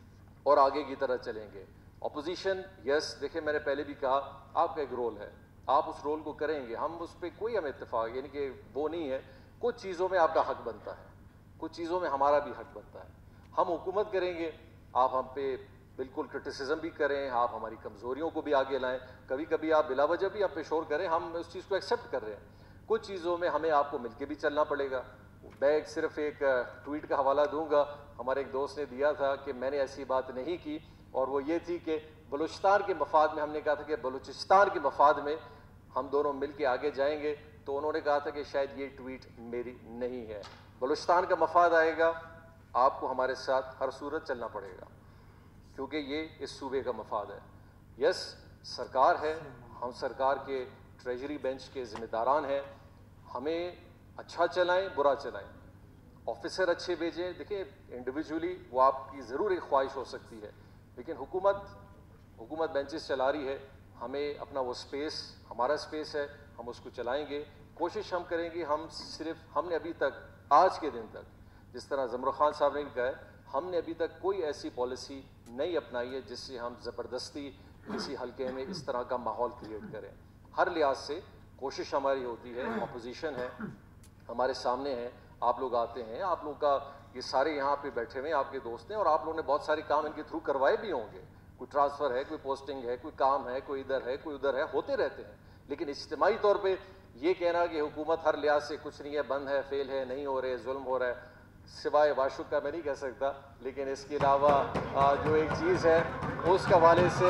और आगे की तरह चलेंगे। अपोजिशन, यस, देखिए मैंने पहले भी कहा, आपका एक रोल है, आप उस रोल को करेंगे, हम उस पर कोई हमें इत्तेफाक यानी कि वो नहीं है। कुछ चीज़ों में आपका हक बनता है, कुछ चीज़ों में हमारा भी हक बनता है। हम हुकूमत करेंगे, आप हम पे बिल्कुल क्रिटिसिज्म भी करें, आप हमारी कमज़ोरियों को भी आगे लाएं, कभी कभी आप बिलावजह भी आप पे शोर करें, हम उस चीज़ को एक्सेप्ट कर रहे हैं। कुछ चीज़ों में हमें आपको मिलके भी चलना पड़ेगा। मैं एक सिर्फ एक ट्वीट का हवाला दूंगा, हमारे एक दोस्त ने दिया था कि मैंने ऐसी बात नहीं की, और वो ये थी कि बलूचिस्तान के मफाद में हमने कहा था कि बलूचिस्तान के मफाद में हम दोनों मिल के आगे जाएंगे, तो उन्होंने कहा था कि शायद ये ट्वीट मेरी नहीं है। बलूचिस्तान का मफाद आएगा, आपको हमारे साथ हर सूरत चलना पड़ेगा, क्योंकि ये इस सूबे का मफाद है। यस, सरकार है, हम सरकार के ट्रेजरी बेंच के ज़िम्मेदारान हैं, हमें अच्छा चलाएं, बुरा चलाएं, ऑफिसर अच्छे भेजें। देखिए, इंडिविजुअली वो आपकी ज़रूर एक ख्वाहिश हो सकती है, लेकिन हुकूमत हुकूमत बेंचेस चला रही है, हमें अपना वो स्पेस, हमारा स्पेस है, हम उसको चलाएंगे। कोशिश हम करेंगे, हम सिर्फ हमने अभी तक, आज के दिन तक, जिस तरह ज़मर खान साहब ने भी कहा है, हमने अभी तक कोई ऐसी पॉलिसी नहीं अपनाई है जिससे हम ज़बरदस्ती किसी हल्के में इस तरह का माहौल क्रिएट करें। हर लिहाज से कोशिश हमारी होती है, अपोजिशन है हमारे सामने है, आप लोग आते हैं, आप लोग का ये सारे यहाँ पे बैठे हुए हैं, आपके दोस्त हैं, और आप लोगों ने बहुत सारे काम इनके थ्रू करवाए भी होंगे। कोई ट्रांसफ़र है, कोई पोस्टिंग है, कोई काम है, कोई इधर है, कोई उधर है, होते रहते हैं। लेकिन इज्तिमाई तौर पे ये कहना कि हुकूमत हर लिहाज से कुछ नहीं है, बंद है, फेल है, नहीं हो रहे, जुल्म हो रहा है, सिवाय वाशुक का मैं नहीं कह सकता, लेकिन इसके अलावा जो एक चीज़ है उस हवाले से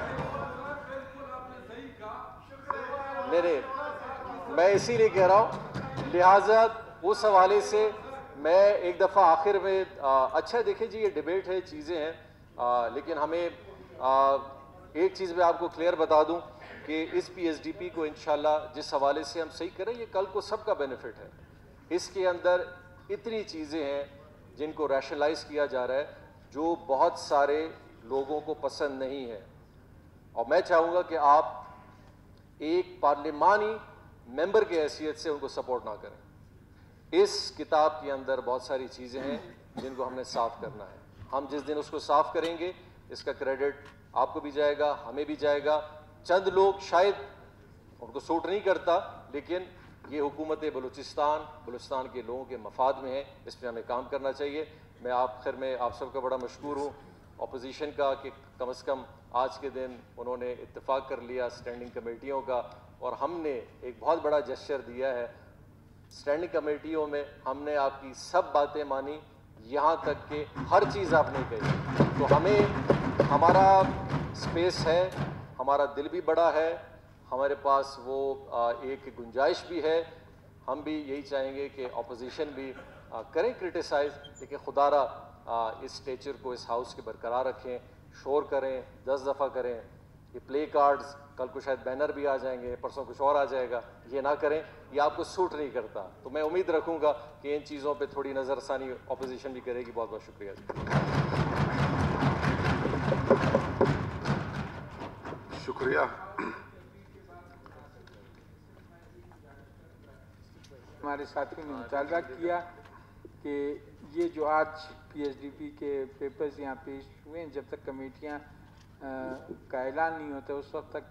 मेरे मैं इसीलिए कह रहा हूँ, लिहाजा उस हवाले से मैं एक दफ़ा आखिर में आ, अच्छा देखें जी, ये डिबेट है, चीज़ें हैं, आ, लेकिन हमें आ, एक चीज़ मैं आपको क्लियर बता दूं कि इस पीएसडीपी को इंशाल्लाह जिस हवाले से हम सही करें, ये कल को सबका बेनिफिट है। इसके अंदर इतनी चीज़ें हैं जिनको रैशनलाइज किया जा रहा है जो बहुत सारे लोगों को पसंद नहीं है, और मैं चाहूँगा कि आप एक पार्लिमानी मेंबर की हैसियत से उनको सपोर्ट ना करें। इस किताब के अंदर बहुत सारी चीज़ें हैं जिनको हमने साफ़ करना है। हम जिस दिन उसको साफ़ करेंगे, इसका क्रेडिट आपको भी जाएगा, हमें भी जाएगा। चंद लोग शायद उनको सूट नहीं करता, लेकिन ये हुकूमत बलूचिस्तान बलूचिस्तान के लोगों के मफाद में है, इस पर हमें काम करना चाहिए। मैं आखिर में आप सबका बड़ा मशकूर हूँ, अपोजिशन का, कि कम से कम आज के दिन उन्होंने इत्तेफाक कर लिया स्टैंडिंग कमेटियों का, और हमने एक बहुत बड़ा जेस्चर दिया है। स्टैंडिंग कमेटियों में हमने आपकी सब बातें मानी, यहाँ तक कि हर चीज़ आपने कही। तो हमें हमारा स्पेस है, हमारा दिल भी बड़ा है, हमारे पास वो एक गुंजाइश भी है। हम भी यही चाहेंगे कि अपोजिशन भी करें क्रिटिसाइज़, लेकिन खुदारा इस स्टेचर को इस हाउस के बरकरार रखें, शोर करें, दस दफ़ा करें। ये प्ले कार्ड्स, कल को शायद बैनर भी आ जाएंगे, परसों कुछ और आ जाएगा, ये ना करें, ये आपको सूट नहीं करता। तो मैं उम्मीद रखूँगा कि इन चीज़ों पे थोड़ी नज़रसानी अपोजिशन भी करेगी। बहुत बहुत शुक्रिया जी। शुक्रिया। हमारे साथी ने मुतालबा किया कि ये जो आज पीएसडीपी के पेपर्स यहाँ पेश हुए हैं, जब तक कमेटियाँ का ऐलान नहीं होता उस वक्त तक